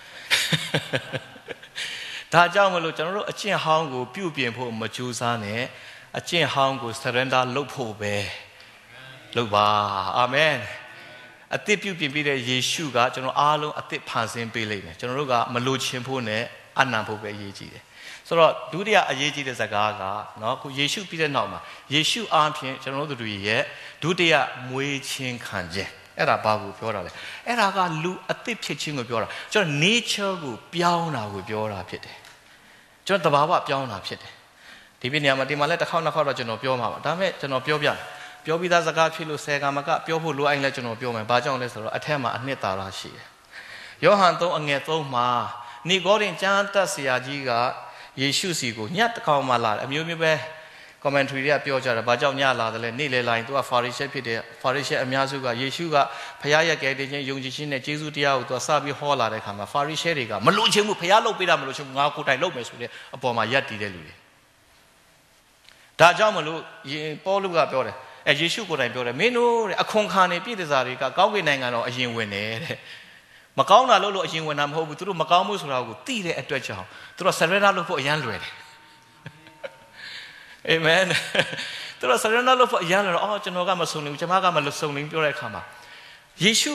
ဒါကြောင့်မလို့ကျွန်တော်တို့အကျင့်ဟောင်းကိုပြုပြင်ဖို့မကြိုးစားနဲ့အကျင့်ဟောင်းကို surrender လုပ်ဖို့ပဲလုပ်ပါအာမင်အသစ်ပြုပြင်ပြီးတဲ့ယေရှုကကျွန်တော်အားလုံးအသစ်ဖန်ဆင်းပေးလိမ့်မယ်ကျွန်တော်တို့ကမလိုချင်ဖို့နဲ့အနံဖို့ပဲအရေးကြီးတယ်ဆိုတော့ဒုတိယအရေးကြီးတဲ့စကားကနော်ကိုယေရှုပြီးတဲ့နောက်မှာယေရှုအားဖြင့်ကျွန်တော်တို့တွေရဲ့ဒုတိယမွေးခြင်းခံခြင်းအဲ့ဒါဘာကိုပြောတာလဲအဲ့ဒါကလူအသစ်ဖြစ်ခြင်းကိုပြောတာကျွန်တော် nature ကိုပြောင်းတာကိုပြောတာဖြစ်တယ်ကျွန်တော်တဘာဝပြောင်းတာဖြစ်တယ်ဒီပြနေရာမှာဒီမှာလည်းတစ်ခေါက်နှစ်ခေါက်တော့ကျွန်တော်ပြောမှာပါဒါပေမဲ့ကျွန်တော်ပြောပြပြောပြီးသားစကားဖြစ်လို့ဆယ်ကမကပြောဖို့လိုအိုင်းလဲကျွန်တော်ပြောမယ်ဘာကြောင့်လဲဆိုတော့အထက်မှာအနှစ်သာရရှိတယ်ယောဟန်သုံးအငယ်သုံးမှာနိဂောရင်ကျမ်းသက်ဆရာကြီးကယေရှုစီကိုညတစ်ခေါက်မှလာတယ်အမျိုးမျိုးပဲ commentary တွေကပြောကြတယ်ဘာကြောင့်ညလာတယ်လဲနေ့လေလာရင်သူက Pharisee ဖြစ်တယ် Pharisee အများစုကယေရှုကဖခင်ရဲ့ကယ်တင်ခြင်းယုံကြည်ခြင်းနဲ့ကျေးဇူးတရားကိုသူစပြီးဟောလာတဲ့ခါမှာ Pharisee တွေကမလို့ချင်ဘူးဖခင်လုပ်ပေးတာမလို့ချင်ဘူးငါကိုယ်တိုင်လုပ်မယ်ဆိုတဲ့အပေါ်မှာယက်တည်တဲ့လူတွေဒါကြောင့်မလို့ပေါလုကပြောတယ်အဲယေရှုကိုယ်တိုင်ပြောတယ်မင်းတို့တဲ့အခွန်ခံနေပြည်တစားတွေကကောင်းကင်နိုင်ငံတော်အရင်ဝင်တယ်တဲ့မကောင်းတာလို့လို့အရင်ဝင်တာမဟုတ်ဘူးသူတို့မကောင်းမှုဆိုတာကိုသိတဲ့အတွက်ကြောင့်သူတို့ surrender လုပ်ဖို့အရန်လွယ်တယ်အာမင်သူတို့ surrender လုပ်ဖို့အရန်လွယ်တော့အော်ကျွန်တော်ကမဆုံးဘူးကျွန်မကမဆုံးဘူးပြောတဲ့အခါမှာယေရှု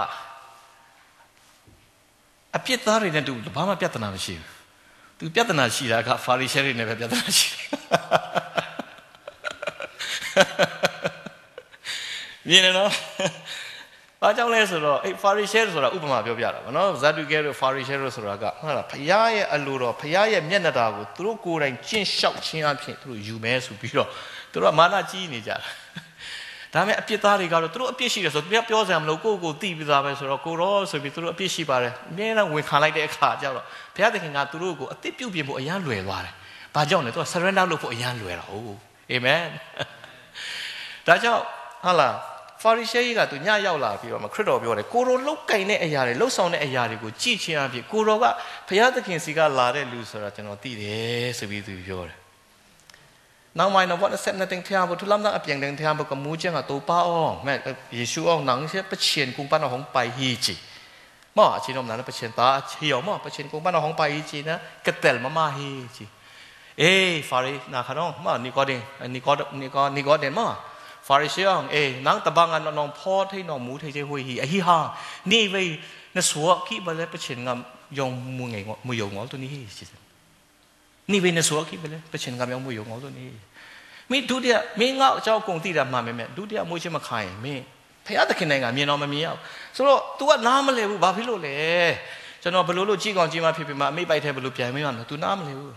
ကအပြစ်သားတွေနဲ့တူဘာမှပြဿနာမရှိဘူးသူပြဿနာရှိတာက Pharisee တွေနဲ့ပဲပြဿနာရှိတယ်မြင်နေနော်ဘာကြောင့်လဲဆိုတော့အဲ့ Pharisee ဆိုတာဥပမာပြောပြတာဗောနော်ဇဒ္ဒုကဲတို့ Pharisee တို့ဆိုတာကဟုတ်လားဖခင်ရဲ့အလိုတော်ဖခင်ရဲ့မျက်နှာတာကိုသူတို့ကိုယ်တိုင်ကျင့်လျှောက်ခြင်းအဖြစ်သူတို့ယူမဲဆိုပြီးတော့သူတို့ကမာနကြီးနေကြတာဒါပေမဲ့အပြစ်သားတွေကတော့သူတို့အပြစ်ရှိတယ်ဆိုသူကပြောစရာမလိုကိုယ့်ကိုယ်သိပြီးသားပဲဆိုတော့ကိုရောဆိုပြီးသူတို့အပြစ်ရှိပါတယ်အမြဲတမ်းဝင်ခံလိုက်တဲ့အခါကျတော့ဘုရားသခင်ကသူတို့ကိုအသစ်ပြုပြင်ဖို့အရန်လွယ်သွားတယ်ဘာကြောင့်လဲသူက surrender လုပ်ဖို့အရန်လွယ်တာဟုတ်အာမင်ဒါကြောင့်ဟုတ်လားPharisee ကသူညရောက်လာပြီးတော့ခရစ်တော်ပြောတယ်ကိုရောလုတ်ကင်တဲ့အရာတွေလှုပ်ဆောင်တဲ့အရာတွေကိုကြည့်ချင်းအဖြစ်ကိုရောကဘုရားသခင်စီကလာတဲ့လူဆိုတာကျွန်တော်သိတယ်ဆိုပြီးသူပြောတယ်နောက်မှတော့ဆက်နေတဲ့တရားဘုထုလမ်းသားအပြင်တဲ့တရားဘကမူးခြင်းကတော့ပါအောင်မဲ့ယေရှုအောင်နန်း些不前公办的红白衣子嘛其中นั้น不前大起有嘛不前公办的红白衣子呢กระเตลมามาฮีจีเอ้ฟารินาคานองมานิโคเดมนิโคนิโคนิโคเดมมาPharisee เอ้นางตะบังอันน้องพ่อที่น้องหมูที่จะหุยหีไอ้ฮีฮ่านี่ไปนั่นสัวขี้ไปเลยไปเชิญงามยองมือไงงอมือยองงอตัวนี้สินี่ไปนั่นสัวขี้ไปเลยไปเชิญงามยองมือยองงอตัวนี้มีดูเดียมีเงาเจ้ากงตีดำมาไหมแม่ดูเดียมวยจะมาขายไม่พဖယားသခင်နိုင်ငံမြင်တော့မမြင်ရဘူးဆိုတော့ तू ကနားမလဲဘူးဘာဖြစ်လို့လဲကျွန်တော်ဘလို့လို့ကြည့်ကောင်ကြည့်မှဖြစ်ဖြစ်မှာအမိပိုက်ထဲဘလို့ပြန်မေးမှမလဲ तू နားမလဲဘူး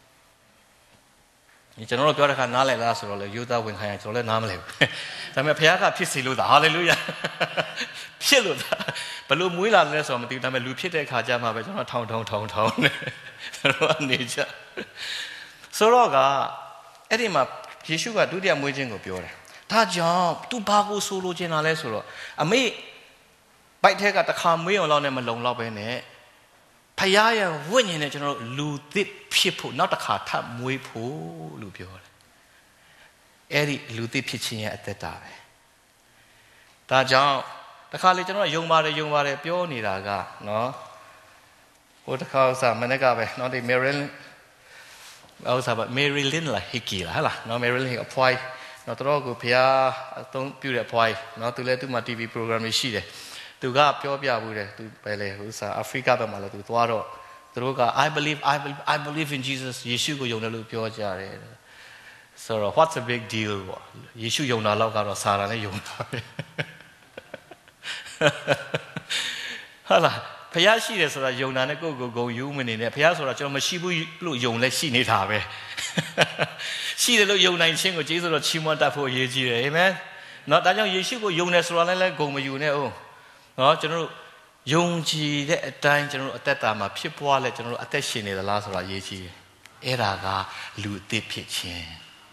ကျွန်တော်တို့ပြောတဲ့ခါနားလဲလားဆိုတော့လေယူသားဝင်ခိုင်းရကျွန်တော်လည်းနားမလဲဘူးဒါပေမဲ့ဖယားကဖြစ်စီလို့သာဟာလေလုယာဖြစ်လို့သာဘလို့မွေးလာလဲဆိုတော့မသိဘူးဒါပေမဲ့လူဖြစ်တဲ့ခါကျမှပဲကျွန်တော်ထောင်ထောင်ထောင်ထောင်နေကျွန်တော်အနေချဆိုတော့ကအဲ့ဒီမှာယေရှုကဒုတိယမွေးခြင်းကိုပြောတယ်ဒါကြောင့် तू ဘာကိုဆိုလိုချင်တာလဲဆိုတော့အမေပိုက်ထဲကတစ်ခါမွေးအောင်လောက်နဲ့မလုံလောက်ပဲနဲ့ဖယားရဲ့ဝိညာဉ်နဲ့ကျွန်တော်တို့လူသစ်ဖြစ်ဖို့နောက်တစ်ခါထပ်မွေးဖို့လို့ပြောတယ်အဲ့ဒီလူသစ်ဖြစ်ခြင်းရဲ့အသက်တာပဲဒါကြောင့်တစ်ခါလေကျွန်တော်ယုံပါတယ်ယုံပါတယ်ပြောနေတာကနော်ဟိုတစ်ခါဥစားမနေ့ကပဲနော်ဒီ Maryland ဥစားပါ Maryland လာဟိကီလာဟလားနော် Maryland အဖွိုင်းနော်တော်ကိုဖယားအသုံးပြုတဲ့အဖွိုင်းနော်သူလည်းသူ့မှာ တီ ဗီ program တွေရှိတယ်သူကပြောပြဘူးတယ်သူပဲလေဥစားအာဖရိကဘက်မှာလည်းသူသွားတော့သူတို့က I believe I believe I believe in Jesus ယေရှုကိုယုံတယ်လို့ပြောကြတယ်ဆိုတော့ what's a big deal ပေါ့ယေရှုယုံတာလောက်ကတော့စာရန်လည်းယုံတာပဲဟာလားဖယားရှိတယ်ဆိုတာယုံတာနဲ့ကိုယ့်ကိုယ်ဂုံယူမနေနဲ့ဖယားဆိုတာကျွန်တော်မရှိဘူးလို့ယုံလဲရှိနေတာပဲရှိတယ်လို့ယုံနိုင်ခြင်းကိုကျေးဇူးတော်ချီးမွမ်းတတ်ဖို့အရေးကြီးတယ်အာမင်နော်ဒါကြောင့်ယေရှုကိုယုံတယ်ဆိုတာလည်းလည်းဂုံမယူနဲ့အောင်နော်ကျွန်တော်တို့ယုံကြည်တဲ့အတိုင်းကျွန်တော်တို့အသက်တာမှာဖြစ်ပွားလဲကျွန်တော်တို့အသက်ရှင်နေသလားဆိုတာအရေးကြီးတယ်အဲ့ဒါကလူအသက်ဖြစ်ခြင်း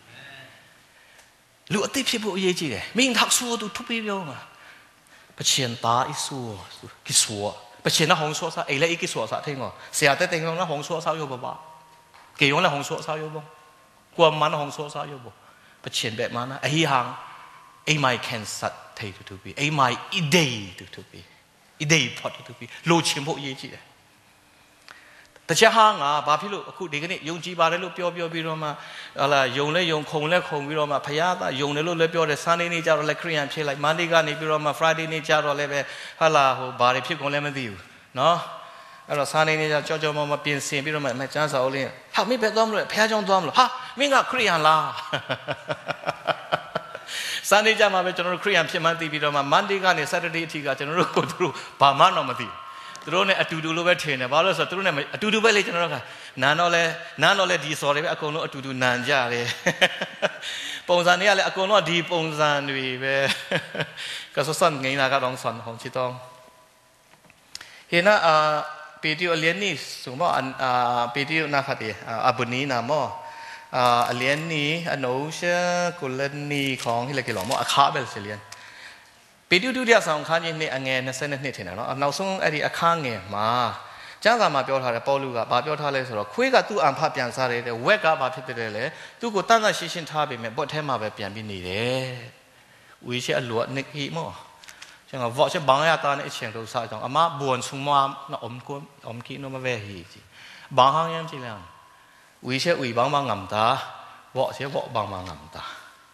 လူအသက်ဖြစ်ဖို့အရေးကြီးတယ်မင်းထောက်ဆိုးသူထုတ်ပြီးပြောမှာ不欠打一说，给说，不欠那红说啥？哎，来一个说啥听哦？谁在顶上那红说啥有不吧？给用那红说啥有不？关门那红说啥有不？不欠白嘛呢？哎行，哎买 cancer 睇到对比，哎买一 day 到对比，一 day 跑到对比，路全部业绩的。แต่เช้าห้างอ่ะบาพี่ลูกคุณเด็กนี่ยงจีบาเลยลูกเปียวเปียวพี่รู้มาอะไรยงเลยยงคงเลยคงพี่รู้มาพยาตายงเลยลูกเลยเปียวเลยซันนี่นี่จ้าเราเลยครีมเชื่อเลยมันดีกันนี่พี่รู้มาฟรายดีนี่จ้าเราเลยไปฮัลโหลบาร์พี่คงเลยไม่ดีอยู่เนาะเราซันนี่นี่จ้าจ้าจ้ามามาเปลี่ยนเสียงพี่รู้มาไม่จ้าสาวเลยฮะไม่เป็นตัวมั้งพยาจงตัวมั้งฮะไม่งั้นครีมล่ะซันนี่จ้ามาเป็นจ้าเราครีมเชื่อมันดีพี่รู้มามันดีกันนี่สัตว์ดีที่กันจ้าเราคนรู้บามันเราไม่ดีသူတို့နဲ့အတူတူလိုပဲထင်တယ်ဘာလို့လဲဆိုတော့သူတို့နဲ့အတူတူပဲလေကျွန်တော်တို့ကနားတော့လဲနားတော့လဲဒီစော်တွေပဲအကုန်လုံးအတူတူနန်ကြတယ်ပုံစံတွေကလည်းအကုန်လုံးဒီပုံစံတွေပဲကစစန်ငိနာကတော့ဆွန်ဟောင်းချီတောင်းဟိနာအာပီတီအလျန်နီဆိုမအာပီတီနာခတ်တယ်အဘနီနာမောအာအလျန်နီအနိုရှာကိုလနီခေါင်းဟိလက်ကေလောမောအခါပဲစီလျန်ပေတူတူရဆောင်ခန်းကြီးနှစ်အငယ်နှစ်နှစ်ထင်တယ်နော်နောက်ဆုံးအဲ့ဒီအခန်းငယ်မှာကျမ်းစာမှာပြောထားတယ်ပေါလုကဘာပြောထားလဲဆိုတော့ခွေးကသူ့အံဖပြန်စားတယ်ဝက်ကဘာဖြစ်တယ်လဲသူ့ကိုတန်းတန်းရှင်းရှင်းထားပေမဲ့ဘွက်ထဲမှာပဲပြန်ပြီးနေတယ်ဝီရှက်အလောနိခိမောကျွန်တော်ဘောချက်ဘောင်းရတာနဲ့အချင်းလို့စားကြောင်းအမဘွန်ဆုံမနော်အုံကွမ်အုံကိနိုမဝဲဟီကြီးဘောင်းဟောင်းရမ်းကြည့်လိုက်ဝီရှက်ဝီဘောင်းမငမ်တာဘောရှက်ဘောဘောင်းမငမ်တာ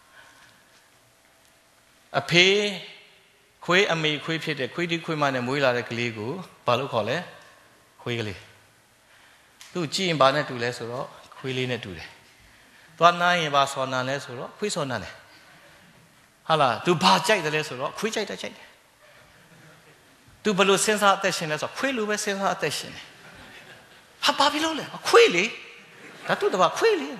အဖေခွေးအမေခွေးဖြစ်တဲ့ခွေးဒီခွေးမနဲ့မွေးလာတဲ့ကလေးကိုဘာလို့ခေါ်လဲခွေးကလေးသူကြည့်ရင်ဘာနဲ့တူလဲဆိုတော့ခွေးလေးနဲ့တူတယ်သွားနားရင်ဘာစော်နံလဲဆိုတော့ခွေးစော်နံတယ်ဟာလားသူဘာကြိုက်တယ်လဲဆိုတော့ခွေးကြိုက်တယ်ကြိုက်တယ်သူဘလို့စဉ်းစားအသက်ရှင်လဲဆိုတော့ခွေးလိုပဲစဉ်းစားအသက်ရှင်တယ်ဟာဘာဖြစ်လို့လဲခွေးလေဒါတူတော့ခွေးလေ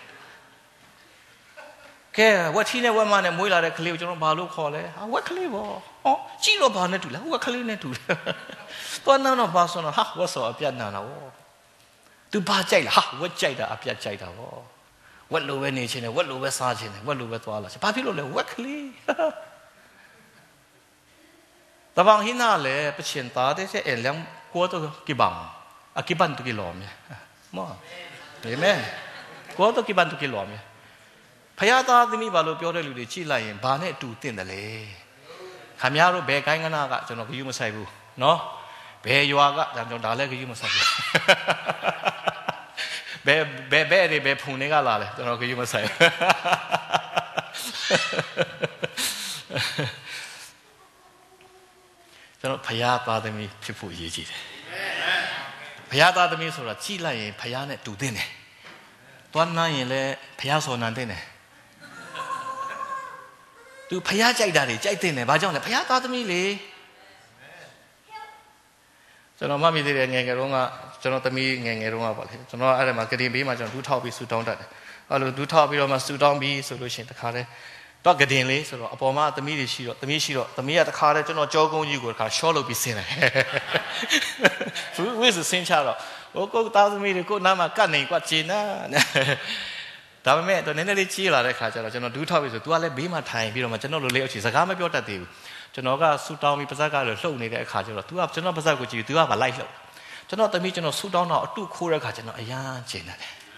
ကဲဝက်ထီးနဲ့ဝက်မနဲ့မွေးလာတဲ့ကလေးကိုကျွန်တော်ဘာလို့ခေါ်လဲဟာဝက်ကလေးပေါ့ဟောကြည့်တော့ဘာနဲ့တူလဲဝက်ကလေးနဲ့တူတယ်သွားနောက်တော့ဘာဆိုတော့ဟာဝက်ဆိုအပြတ်နာတာဗောသူဘာကြိုက်လဲဟာဝက်ကြိုက်တာအပြတ်ကြိုက်တာဗောဝက်လိုပဲနေချင်းနဲ့ဝက်လိုပဲစားချင်းနဲ့ဝက်လိုပဲသွားလာချင်းဘာဖြစ်လို့လဲဝက်ကလေးတပန်းဟိနာလေပချင်တာတဲ့အဲလမ်ကိုတော့ကိဘန်အကိဘန်တူကိလောမြမောအာမင်ကိုတော့ကိဘန်တူကိလောမြဖယားသားသမီးဘာလို့ပြောတဲ့လူတွေကြည့်လိုက်ရင်ဘာနဲ့အတူတင့်တယ်လဲခမရတို့ဘယ်ကိုင်းကနာကကျွန်တော်ဂရုမစိုက်ဘူးနော်ဘယ်ရွာကကျွန်တော်ဒါလည်းဂရုမစိုက်ဘူးဘယ်ဘယ်ဘယ်တွေဘယ်ဖုန်တွေကလာလဲကျွန်တော်ဂရုမစိုက်ကျွန်တော်ဖယားသားသမီးဖြစ်ဖို့အရေးကြီးတယ်ဖယားသားသမီးဆိုတာကြည့်လိုက်ရင်ဖယားနဲ့တူတင့်တယ်တွန်းနိုင်ရင်လည်းဖယားစော်နံတင့်တယ်သူဖျားကြိုက်တာတွေကြိုက်တဲ့နေဘာကြောင့်လဲဖျားသားသမီးလေကျွန်တော်မှမိသေးတယ်ငယ်ငယ်တုန်းကကျွန်တော်သမီးငယ်ငယ်တုန်းကပေါ့လေကျွန်တော်အဲ့ဒါမှာကတင်ပေးမှကျွန်တော်ဒူးထောက်ပြီးဆူတောင်းတတ်တယ်အဲ့လိုဒူးထောက်ပြီးတော့မှဆူတောင်းပြီးဆိုလို့ရှိရင်တခါတည်းတော့ကတင်လေးဆိုတော့အပေါ်မှာသမီးတွေရှိတော့သမီးရှိတော့သမီးကတခါတည်းကျွန်တော်ကြောကုန်းကြီးကိုတခါရှော့လုပ်ပြီးဆင်းတယ်ဝိစဆင်းချတော့ဟိုကိုသားသမီးတွေကိုနားမှာကတ်နေကွာဂျင်းနာဒါပေမဲ့တော့နည်းနည်းလေးကြီးလာတဲ့ခါကျတော့ကျွန်တော်ဒူးထောက်ပြီးဆို तू ကလည်းဘေးမှာထိုင်ပြီးတော့မှကျွန်တော်လိုလေးအချီစကားမပြောတတ်သေးဘူးကျွန်တော်ကဆူတောင်းပြီးပါဇက်ကလည်းလှုပ်နေတဲ့အခါကျတော့ तू ကကျွန်တော်ပါဇက်ကိုကြည့်ပြီး तू ကမလိုက်လှုပ်ကျွန်တော်သမီးကျွန်တော်ဆူတောင်းတော့အတုခိုးတဲ့ခါကျွန်တော်အယမ်းကျင်တယ်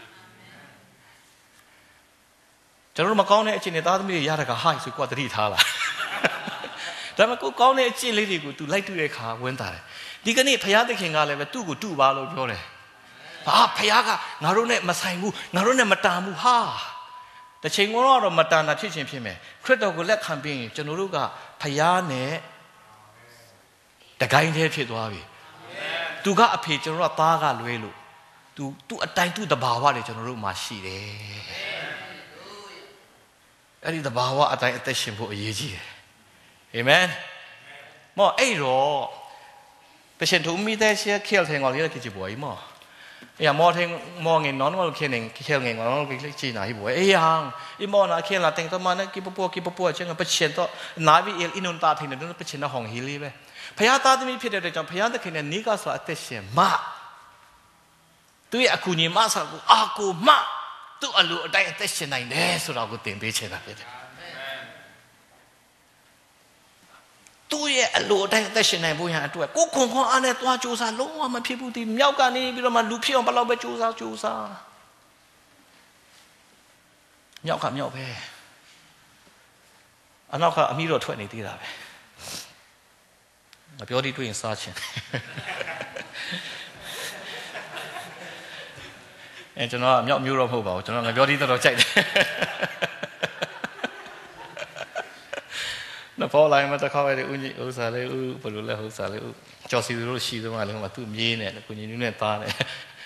ကျွန်တော်မကောင်းတဲ့အချိန်နဲ့သားသမီးတွေရတာကဟိုက်ဆိုကွာတတိထားလာဒါပေမဲ့ကိုကောင်းတဲ့အချိန်လေးတွေကို तू လိုက်တွေ့တဲ့ခါဝင်းတာတယ်ဒီကနေ့ဖယားသခင်ကလည်းပဲသူ့ကိုတူပါလို့ပြောတယ်ဟာဖယားကငါတို့နဲ့မဆိုင်ဘူးငါတို့နဲ့မတာဘူးဟာတစ်ချိန်ကတော့မတာနာဖြစ်ချင်းဖြစ်မယ်ခရစ်တော်ကိုလက်ခံပြီးရင်ကျွန်တော်တို့ကဖယားနဲ့တကိုင်းတည်းဖြစ်သွားပြီသူကအဖေကျွန်တော်တို့ကသားကလွဲလို့ तू သူ့အတိုင်းသူ့တဘာဝတွေကျွန်တော်တို့မှာရှိတယ်အဲ့ဒီတဘာဝအတိုင်းအသက်ရှင်ဖို့အရေးကြီးတယ်အာမင်မောအဲ့တော့ပရှင်သူမိတဲ့ရှေ့ခေလ်ထင်ငေါ်လေးကကြည့်ပေါ်ကြီးမောအေးမောထင်မောငင်နော်နော်ခေနေခေငင်ငေါ်နော်ကိကြည့်နာဟိပေါ်အေးဟန်အမောနာခေလာတင်တမနာကိပပကိပပချင်ပရှင်တော့နာဗီအယ်အင်နွန်တာထင်တယ်ပရှင်နဟောင်ဟီလေးပဲဖယားသားသမီးဖြစ်တဲ့အတွက်ကြောင့်ဖယားသခင်နဲ့နေကဆိုအသက်ရှင်မသူရဲ့အခုညီမဆာကိုအာကိုမသူ့အလိုအတိုင်းအသက်ရှင်နိုင်တယ်ဆိုတော့ကိုသင်ပေးချင်တာဖြစ်တယ်သူ့ရဲ့အလိုအတိုင်းအသက်ရှင်နိုင်ဖို့ရန်အတွက်ကိုခွန်ခွန်အားနဲ့သွားကြိုးစားလုံးဝမဖြစ်ဘူးဒီမြောက်ကနေပြီးတော့မှလူဖြစ်အောင်ဘယ်လောက်ပဲကြိုးစားကြိုးစားမြောက်ကမြောက်ပဲအနောက်ကအမိတော်ထွက်နေသေးတာပဲမပြောဒီတွေ့ရင်စားချင်အဲကျွန်တော်ကမြောက်မျိုးတော့မဟုတ်ပါဘူးကျွန်တော်ငပြောဒီတော်တော်ကြိုက်တယ်နော်ပေါ်လာမှတခါပဲဦးကြီးဥစားလေးဦးဘယ်လိုလဲဥစားလေးဦးကြော်စီတို့ရှိသမားလည်းကသူ့မြေးနဲ့ကိုညီနူးနဲ့သားနဲ့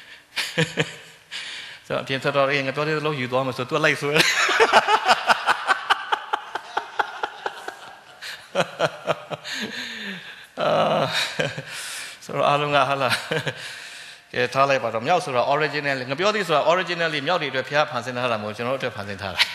ဆိုတော့အပြင်တော်တော်လေးငပြောဒီတော်ယူသွားမှဆိုသူကလိုက်ဆွဲအာဆိုတော့အားလုံးကဟာလာကဲထားလိုက်ပါတော့မြောက်ဆိုတော့ original ငပြောသည်ဆိုတော့ original မြောက်တွေအတွက်ဖျားဖန်ဆင်းထားတာမဟုတ်ကျွန်တော်တို့အတွက်ဖန်ဆင်းထားတာ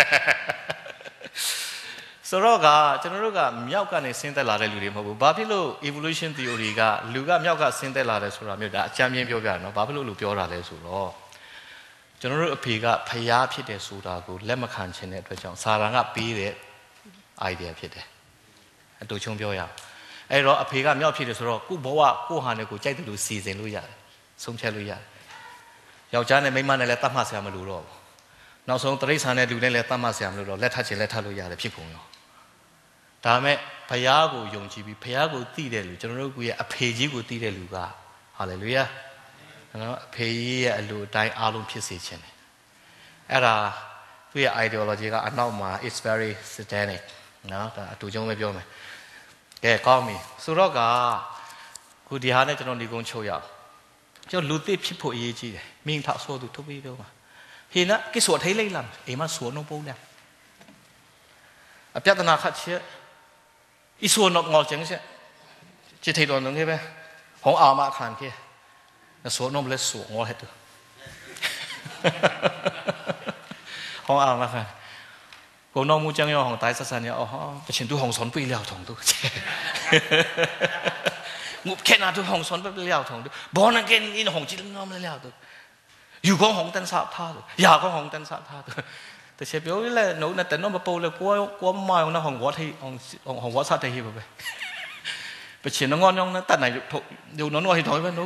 ဆိုတော့ကကျွန်တော်တို့ကမြောက်ကနေဆင်းသက်လာတဲ့လူတွေမဟုတ်ဘူးဘာဖြစ်လို့ evolution theory ကလူကမြောက်ကဆင်းသက်လာတယ်ဆိုတာမျိုးဒါအကြမ်းပြင်းပြောပြတယ်နော်ဘာဖြစ်လို့လူပြောတာလဲဆိုတော့ကျွန်တော်တို့အဖေကဖျားဖြစ်တယ်ဆိုတာကိုလက်မခံခြင်းတဲ့အတွက်ကြောင့်စာရန်ကပေးတဲ့ idea ဖြစ်တယ်အတူချုံပြောရအောင်အဲ့တော့အဖေကမြောက်ဖြစ်တယ်ဆိုတော့ကိုဘဝကိုဟာနဲ့ကိုကြိုက်တယ်လို့စီစဉ်လို့ရတယ်ဆုံးဖြတ်လို့ရတယ်ယောက်ျားနဲ့မိန်းမနဲ့လည်းတတ်မှတ်ဆရာမလို့တော့ဘူးနောက်ဆုံးတရိษံနဲ့လူနဲ့လည်းတတ်မှတ်ဆရာမလို့တော့လက်ထပ်ချင်လက်ထပ်လို့ရတယ်ဖြစ်ကုန်ရောဒါမဲ့ဘုရားကိုယုံကြည်ပြီးဘုရားကိုသိတဲ့လူကျွန်တော်တို့ရဲ့အဖေကြီးကိုသိတဲ့လူကဟာလေလုယာနော်အဖေကြီးရဲ့အလိုအတိုင်းအားလုံးဖြစ်စေခြင်းတယ်အဲ့ဒါသူ့ရဲ့ ideology ကအနောက်မှာ it's very satanic နော်ဒါအတူချုံပဲပြောမယ်ကဲကောင်းပြီဆိုတော့ကခုဒီဟာနဲ့ကျွန်တော်ဒီကုန်းချုပ်ရအောင်ကျွန်တော်လူသိဖြစ်ဖို့အရေးကြီးတယ်မင်းထောက်ဆိုသူထုတ်ပြီးပြောပါဟိနကိဆိုထိုင်လိုက်လားအိမ်မှာဆိုနှုတ်ပုံးတယ်အပြဿနာခတ်ချက်อีส่วนนกงอจังใช่จิตใจตอนนึงใช่ไหมของอามาขันแค่那ส่วนนกเลยส่วนงอให้ตัวของอามาขันกูน้องมูจังยอของตายสัสเนี่ยอ๋อไปเชิญตัวของสอนไปเลี้ยวถงตัวงูแค่นาตัวของสอนไปเลี้ยวถงตัวบอลนั่งเกณฑ์นี่ของจิตน้องไม่เลี้ยวตัวอยู่ของของตันสาบท่าตัวอยากของของตันสาบท่าตัวแต่เชฟပြောလဲနိုးနဲ့တနော်မပိုးလဲကိုကိုမအောင်နော်ဟောင်ဝတ်ဟီဟောင်ဟောင်ဝတ်စားတဲ့ဟီပဲပချင်ငေါညောင်းနဲ့တတ်နိုင်ယူနော်နော်ဟီထော်ပဲနိုး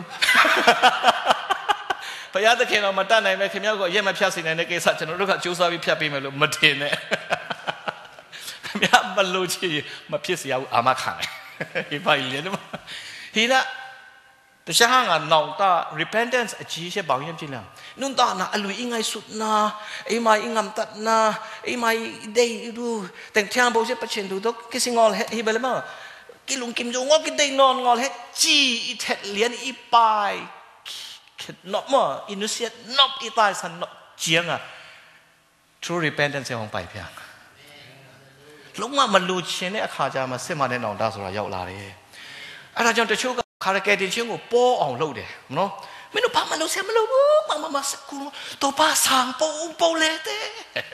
ဘုရားသခင်တော်မတတ်နိုင်ပဲခင်ဗျားကိုအရက်မဖြတ်စေနိုင်တဲ့ကိစ္စကျွန်တော်တို့ကကြိုးစားပြီးဖြတ်ပေးမယ်လို့မထင်နဲ့ခင်ဗျားမလို့ချင်မဖြစ်စေရဘူးအာမခံဟိပါလေနော်ဟီလာတခြားကနောက်တာ repentance အကြီးချက်ပေါင်းရင်ကြည့်လားနုံတာနာအလူအင်းငိုင်းစုနာအိမိုင်းအင်းငမ်တတ်နာအိမိုင်းဒေးဒူတန်ချမ်းဘောချက်ပချင်ဒူတော့ကိစငေါ်ဟဲဟိဘလမကီလုံကင်ဂျုံငေါ်ကိဒေးနော်ငေါ်ဟဲဂျီအစ်ဟက်လျန်အီပိုင်နော်မအင်းနုစီယတ်နော်အီတိုင်ဆန်နော်ဂျီငါ true repentance ဟောင်းပိုင်ပြန်လလုံးဝမလူချင်းတဲ့အခါကျမှစစ်မှန်တဲ့နောင်တဆိုတာရောက်လာတယ်အဲ့ဒါကြောင့်တချို့ကခါရကယ်တင်ချင်းကိုပေါ်အောင်လုပ်တယ်နော်မင်းတို့ဘာမှလုပ်ဆရာမလုပ်ဘူးမမမစကူတော့ပါဆောင်ပုံပုံလေတဲ့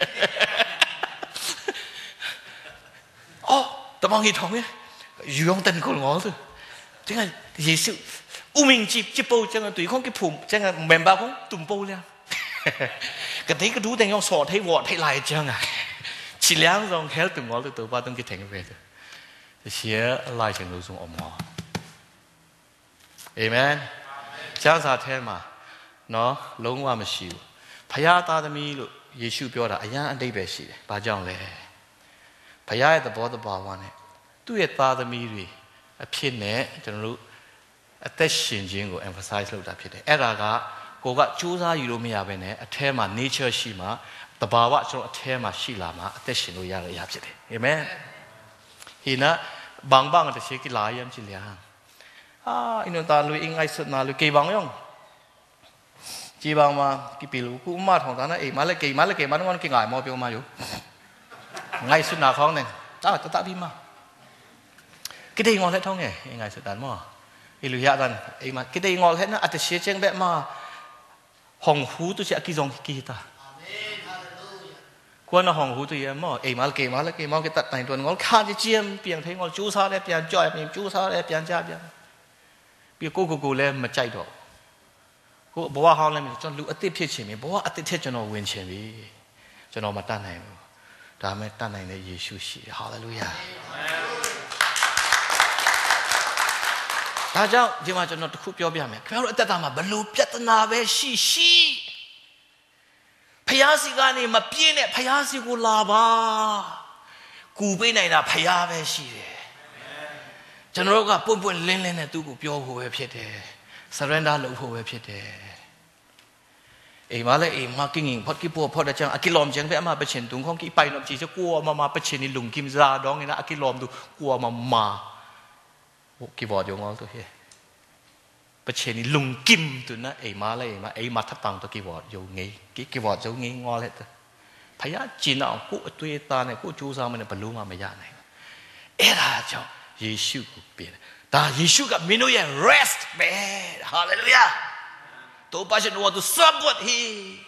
အော်တမောင်ကြီးထောင်ရဲ့ယူအောင်တင်ကိုငေါ့သူတင်ကယေရှုဦးမင်းကြီးจิปูจังตุ้ยของกิผมจังเมมเบอร์ของตุ่มปูเลยกระติกกระดูแต่งยองสอดให้วอดให้ลายจังอ่ะชิเลี้ยงรองแค่ตุ่มงอตัวตัวป้าต้องกินแทงไปเลยเสียลายจังรู้ส่งออกมาเอเมนจ้าสาเทมาเนาะลงว่ามันชิวพญาตาตมีลูกเยซูပြောတာအရန်အတိတ်ပဲရှိတယ်ဘာကြောင့်လဲဘုရားရဲ့သဘောတဘာဝနဲ့သူ့ရဲ့သားသမီးတွေအဖြစ်နဲ့ကျွန်တော်တို့အသက်ရှင်ခြင်းကို emphasize လုပ်တာဖြစ်တယ်အဲ့ဒါကကိုကစူးစမ်းယူလို့မရဘဲနဲ့အထဲမှာ nature ရှိမှတဘာဝကျွန်တော်အထဲမှာရှိလာမှအသက်ရှင်လို့ရတဲ့အရာဖြစ်တယ်အာမင်ဟိနာบางบางแต่เชกิลายยามจิเลียงอ่าอินตาลุยอิงไอสุดนาลุยเกบางยองจีบางมากิปิลูกูมาทองตานะเอมาเลยเกมาเลยเกมาต้องวันกินง่ายมอเปียวมาอยู่ไงสุดนาท้องเนี่ยจ้าตาตาพี่มากิได้งอแค่ท้องไงไงสุดดันมั้งอิลุยะดันเอมากิได้งอแค่นั้นอาจจะเสียเจงแบบมาห้องหูตัวเสียกิจงกิตาควรเอาห้องหูตัวเองมั้งเอมาเลยเกมาเลยเกมากิตัดในตัวงอข้าจะเจียมเปลี่ยนเพลงงอจูซาเลยเปลี่ยนจ่อยเปลี่ยนจูซาเลยเปลี่ยนจ้าเปลี่ยนเปลี่ยนกูกูกูเลยมาใจดอกกูบอกว่าเขาเลยมันจนรู้อติเพชรเฉยบอกว่าอติเทจนเอาเวนเฉยจนเอามาตั้งไหนแต่ไม่ตั้งไหนในเยซูสิฮาเลลูยาဒါကြောင့်ဒီမှာကျွန်တော်တစ်ခုပြောပြမယ်ခင်ဗျားတို့အသက်တာမှာဘလို့ပြဿနာပဲရှိရှိဖျားစီကနေမပြင်းနဲ့ဖျားစီကိုလာပါကူပေးနိုင်တာဖျားပဲရှိတယ်ကျွန်တော်တို့ကပွန့်ပွန့်လင်းလင်းနဲ့သူ့ကိုပြောဖို့ပဲဖြစ်တယ် surrender လုပ်ဖို့ပဲဖြစ်တယ်အိမ်မလေးအိမ်မကင်းရင်ဖတ်ကိပေါ်ဖတ်တဲ့ချောင်းအကိလောမ်ကျန်ပဲအမပချင်းတုံခေါကိပိုင်တော့ကြည့်စကိုအမမပချင်းနီလုံကိမဇာဒေါင်းနေတာအကိလောမ်သူကိုအမမာกี่บอดยงเอาตัวเฮ้ประเชนี่ลุงกิมตัวนะไอ้มาเลยมาไอ้มาทับตังตัวกี่บอดอยู่งี้กี่กี่บอดอยู่งี้งอเลยตัวพยาจีนเอากูตัวตาเนี่ยกูจูซามันเนี่ยบรรลุมาไม่ยากไหนเอราเจ้าเยซูกูเปลี่ยนแต่เยซูกับมิโนยัง rest เบ้ฮาเลลูยาตัวป้าฉันว่าตัวซับบดฮี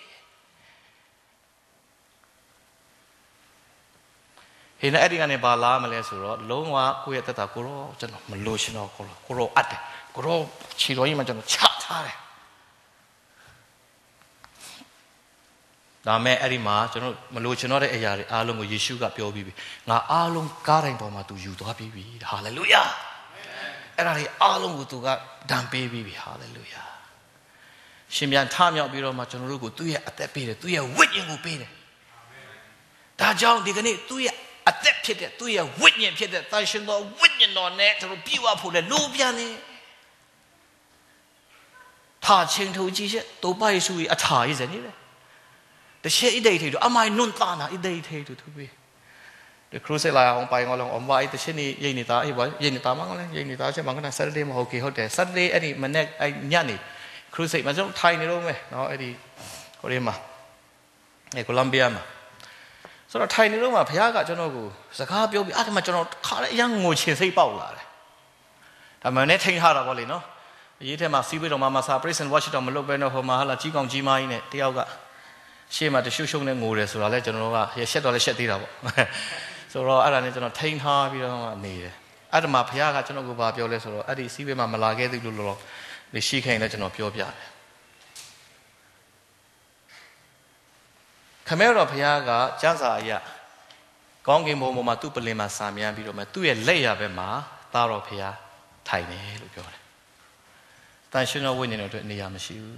เห็นไอ้ที่กันในบาลามาเลยสุดแล้วลงว่าคุยแต่ตากูรอจนมันรู้ชินอกูรอกูรออัดเลยกูรอชีร้อยมันจนชะท่าเลยแต่แม่ไอ้ที่มาจนมันรู้ชินอได้ไอ้ยาเลยอารมณ์ของเยซูกับเปียวบีบีงาอารมณ์การแรงพอมาตัวอยู่ตัวบีบีฮาเลลูยาไอ้อะไรอารมณ์กูตัวก็ดันเปบีบีฮาเลลูยาชิมยันท่ามยาวบีเรามาจนรู้กูตัวยังอัดแต่เปเลยตัวยังวิ่งยังกูเปเลยแต่เจ้าดีกันนี่ตัวยังအသက်ဖြစ်တဲ့သူ့ရဲ့ဝိညာဉ်ဖြစ်တဲ့တန်ရှင်သောဝိညာဉ်တော်နဲ့သူတို့ပြည့်ဝဖို့လေလိုပြန်နေ他清头几些都拜属于啊查一阵的嘞，这些一代头就阿买弄大那一代头就特别。เดี๋ยวครูเสร็จแล้วผมไปงอลงอมไว้แต่เช่นนี้ยัยนิตาไอ้ไว้ยัยนิตามั้งเลยยัยนิตาใช่มั้งก็น่าสัตว์เลี้ยงมาโอเคเขาแต่สัตว์เลี้ยงไอ้นี่มันเนี่ยไอ้เนี่ยนี่ครูเสร็จมันต้องไทยนี่รู้ไหมเนาะไอ้นี่เขาเรียกมาไอ้โคลัมเบียมาส่วนไทยนี่รู้มาพยากรณ์จนเรากูสักข้าวเปียวบีอาจจะมาจนเราขาดยังงูเชี่ยใส่เป้าละเลยแต่มันเนี่ยทิ้งหาเราบ่เลยเนาะยี่เท่ามาซีบีเรามามาซาปริสันวอชิตอนมาลบไปเนาะพอมาฮะละจีกองจีมาอีเนี่ยที่เอาก็เชื่อมาจะชุ่มๆเนี่ยงูเลยสุดแล้วจนเราว่าอย่าเช็ดตัวเลยเช็ดที่เราဆိုတော့အဲ့ဒါနဲ့ကျွန်တော်ထိန်းထားပြီးတော့နေတယ်အဲ့ဒါမှဘုရားကကျွန်တော်ကိုဘာပြောလဲဆိုတော့အဲ့ဒီစီးဝေးမှာမလာခဲ့သေးလို့လို့လေရှိခိုင်လဲကျွန်တော်ပြောပြတယ်ခမဲတော်ဘုရားကကျမ်းစာအရကောင်းကင်ဘုံပေါ်မှာသူ့ပလင်မှာစာမြန်းပြီးတော့မှသူ့ရဲ့လက်ရဘက်မှာသားတော်ဘုရားထိုင်တယ်လို့ပြောတယ်တန်ရှင်တော်ဝိညာဉ်တော်အတွက်နေရာမရှိဘူး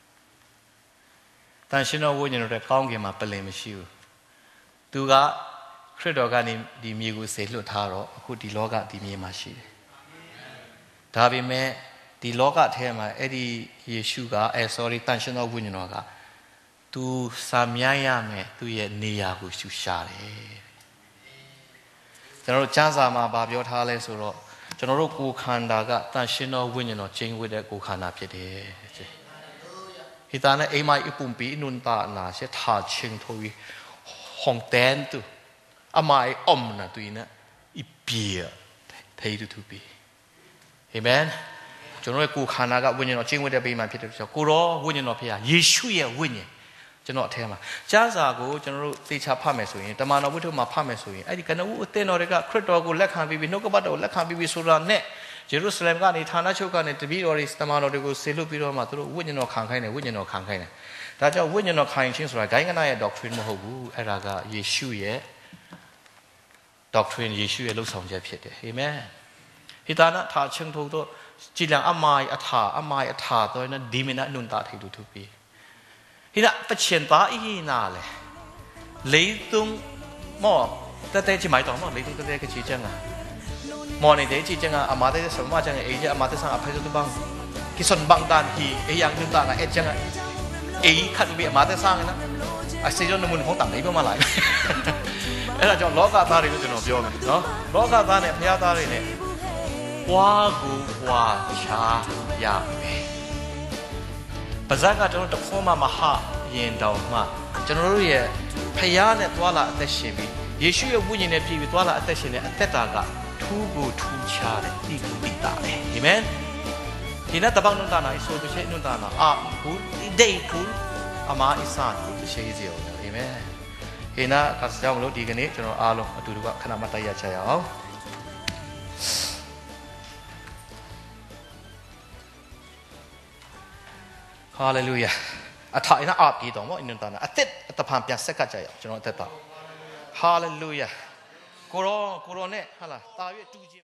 တန်ရှင်တော်ဝိညာဉ်တော်အတွက်ကောင်းကင်မှာပလင်မရှိဘူးသူကခရစ်တော်ကနေဒီမြေကိုဆေလွတ်ထားတော့အခုဒီလောကဒီမြေမှာရှိတယ်။ဒါပေမဲ့ဒီလောကထဲမှာအဲ့ဒီယေရှုကအဲ sorry တန်ရှင်တော်ဝိညာဉ်တော်ကသူစာမြန်းရမယ်သူ့ရဲ့နေရာကိုရှုရှာတယ်။ကျွန်တော်တို့ကျမ်းစာမှာဗာပြောထားလဲဆိုတော့ကျွန်တော်တို့ကိုယ်ခန္ဓာကတန်ရှင်တော်ဝိညာဉ်တော်ကျင်းဝတ်တဲ့ကိုယ်ခန္ဓာဖြစ်တယ်။ဟိတနဲ့အိမ်မအပုံပီနွန်တာနာရှေထာချင်းထွေးဟောင်းတန်တူအမိုင်အုံနာတူနေအပြေထေတူတူပြီအာမင်ကျွန်တော်ရဲ့ကိုယ်ခန္ဓာကဝိညာဉ်တော်ကျင့်ဝတ်တဲ့ဘေးမှာဖြစ်တယ်ဆိုတော့ကိုရောဝိညာဉ်တော်ဖခင်ယေရှုရဲ့ဝိညာဉ်ကျွန်တော်အထဲမှာကြားစာကိုကျွန်တော်တို့သေချာဖတ်မယ်ဆိုရင်တမန်တော်ဝိတ္ထုမှာဖတ်မယ်ဆိုရင်အဲ့ဒီကနဦးအသင်းတော်တွေကခရစ်တော်ကိုလက်ခံပြီးပြီးနှုတ်ကပတ်တော်ကိုလက်ခံပြီးပြီးဆိုတာနဲ့ယေရုရှလင်ကနေဌာနချုပ်ကနေတပည့်တော်တွေတမန်တော်တွေကိုဆေလွတ်ပြီးတော့မှသူတို့ဝိညာဉ်တော်ခံခိုင်းတယ်ဝိညာဉ်တော်ခံခိုင်းတယ်ဒါကြောင့်ဝိညာဉ်တော်ခံခြင်းဆိုတာဂိုင်းကနာရဲ့ doctrine မဟုတ်ဘူးအဲ့ဒါကယေရှုရဲ့ doctrine ယေရှုရဲ့လှုပ်ဆောင်ချက်ဖြစ်တယ်အာမင်ဟိတာနာထာချင်းထို့တော့ကြည်လံအမိုင်အထာအမိုင်အထာတော့နော်ဒီမနာနွန်တာထိတူတူပြီဟိနာပချင်ပါအီနာလေလေးသုံးမောတတဲချီမိုင်တော့မောလေးသုံးတတဲကချီချင်อ่ะမောနေတဲ့ချီချင်อ่ะအမာတဲ့စမချင်အေးအမာတဲ့ဆန်အဖေတို့ဘန်းကိစွန်ဘန်းတန်ဟီအေးယန်နွန်တာနာအဲချင်อ่ะအေးခတ်ပြီးအမာတဲ့ဆန်နော်အစေကျွန်နမွန်ဖုန်းတန်လေးပြမလာအဲ့ဒါကြောင့်လောကသားတွေကိုကျွန်တော်ပြောမယ်နော်လောကသားနဲ့ဘုရားသားတွေနဲ့ဝါကူဝါချာရမယ်ပါဇက်ကကျွန်တော်တခေါ်မှမဟာရင်တောင်မှကျွန်တော်တို့ရဲ့ဖျားနဲ့သွာလာအသက်ရှင်ပြီးယေရှုရဲ့ဝိညာဉ်နဲ့ပြည့်ပြီးသွာလာအသက်ရှင်တဲ့အသက်တာကထူးကိုထူးခြားတယ်ဒီကူတိတာလေအာမင်ဒီနေ့တပောင်းနုတာနာအဆိုတရှိနုတာနာအာဘူးဒိတ်ကူအမာအစကိုတရှိစီအောင်အာမင်ဟိနာကစကြောင့်မလို့ဒီကနေ့ကျွန်တော်အားလုံးအတူတူကခဏမှတိုက်ရချရအောင်ဟာလေလုယာအထာအနာအပြေတော့မောအင်းတနာအသက်တဖန်ပြန်ဆက်ကကြရအောင်ကျွန်တော်အသက်တာဟာလေလုယာကိုရောကိုရောနဲ့ဟာလားတာရွေ့တူချင်း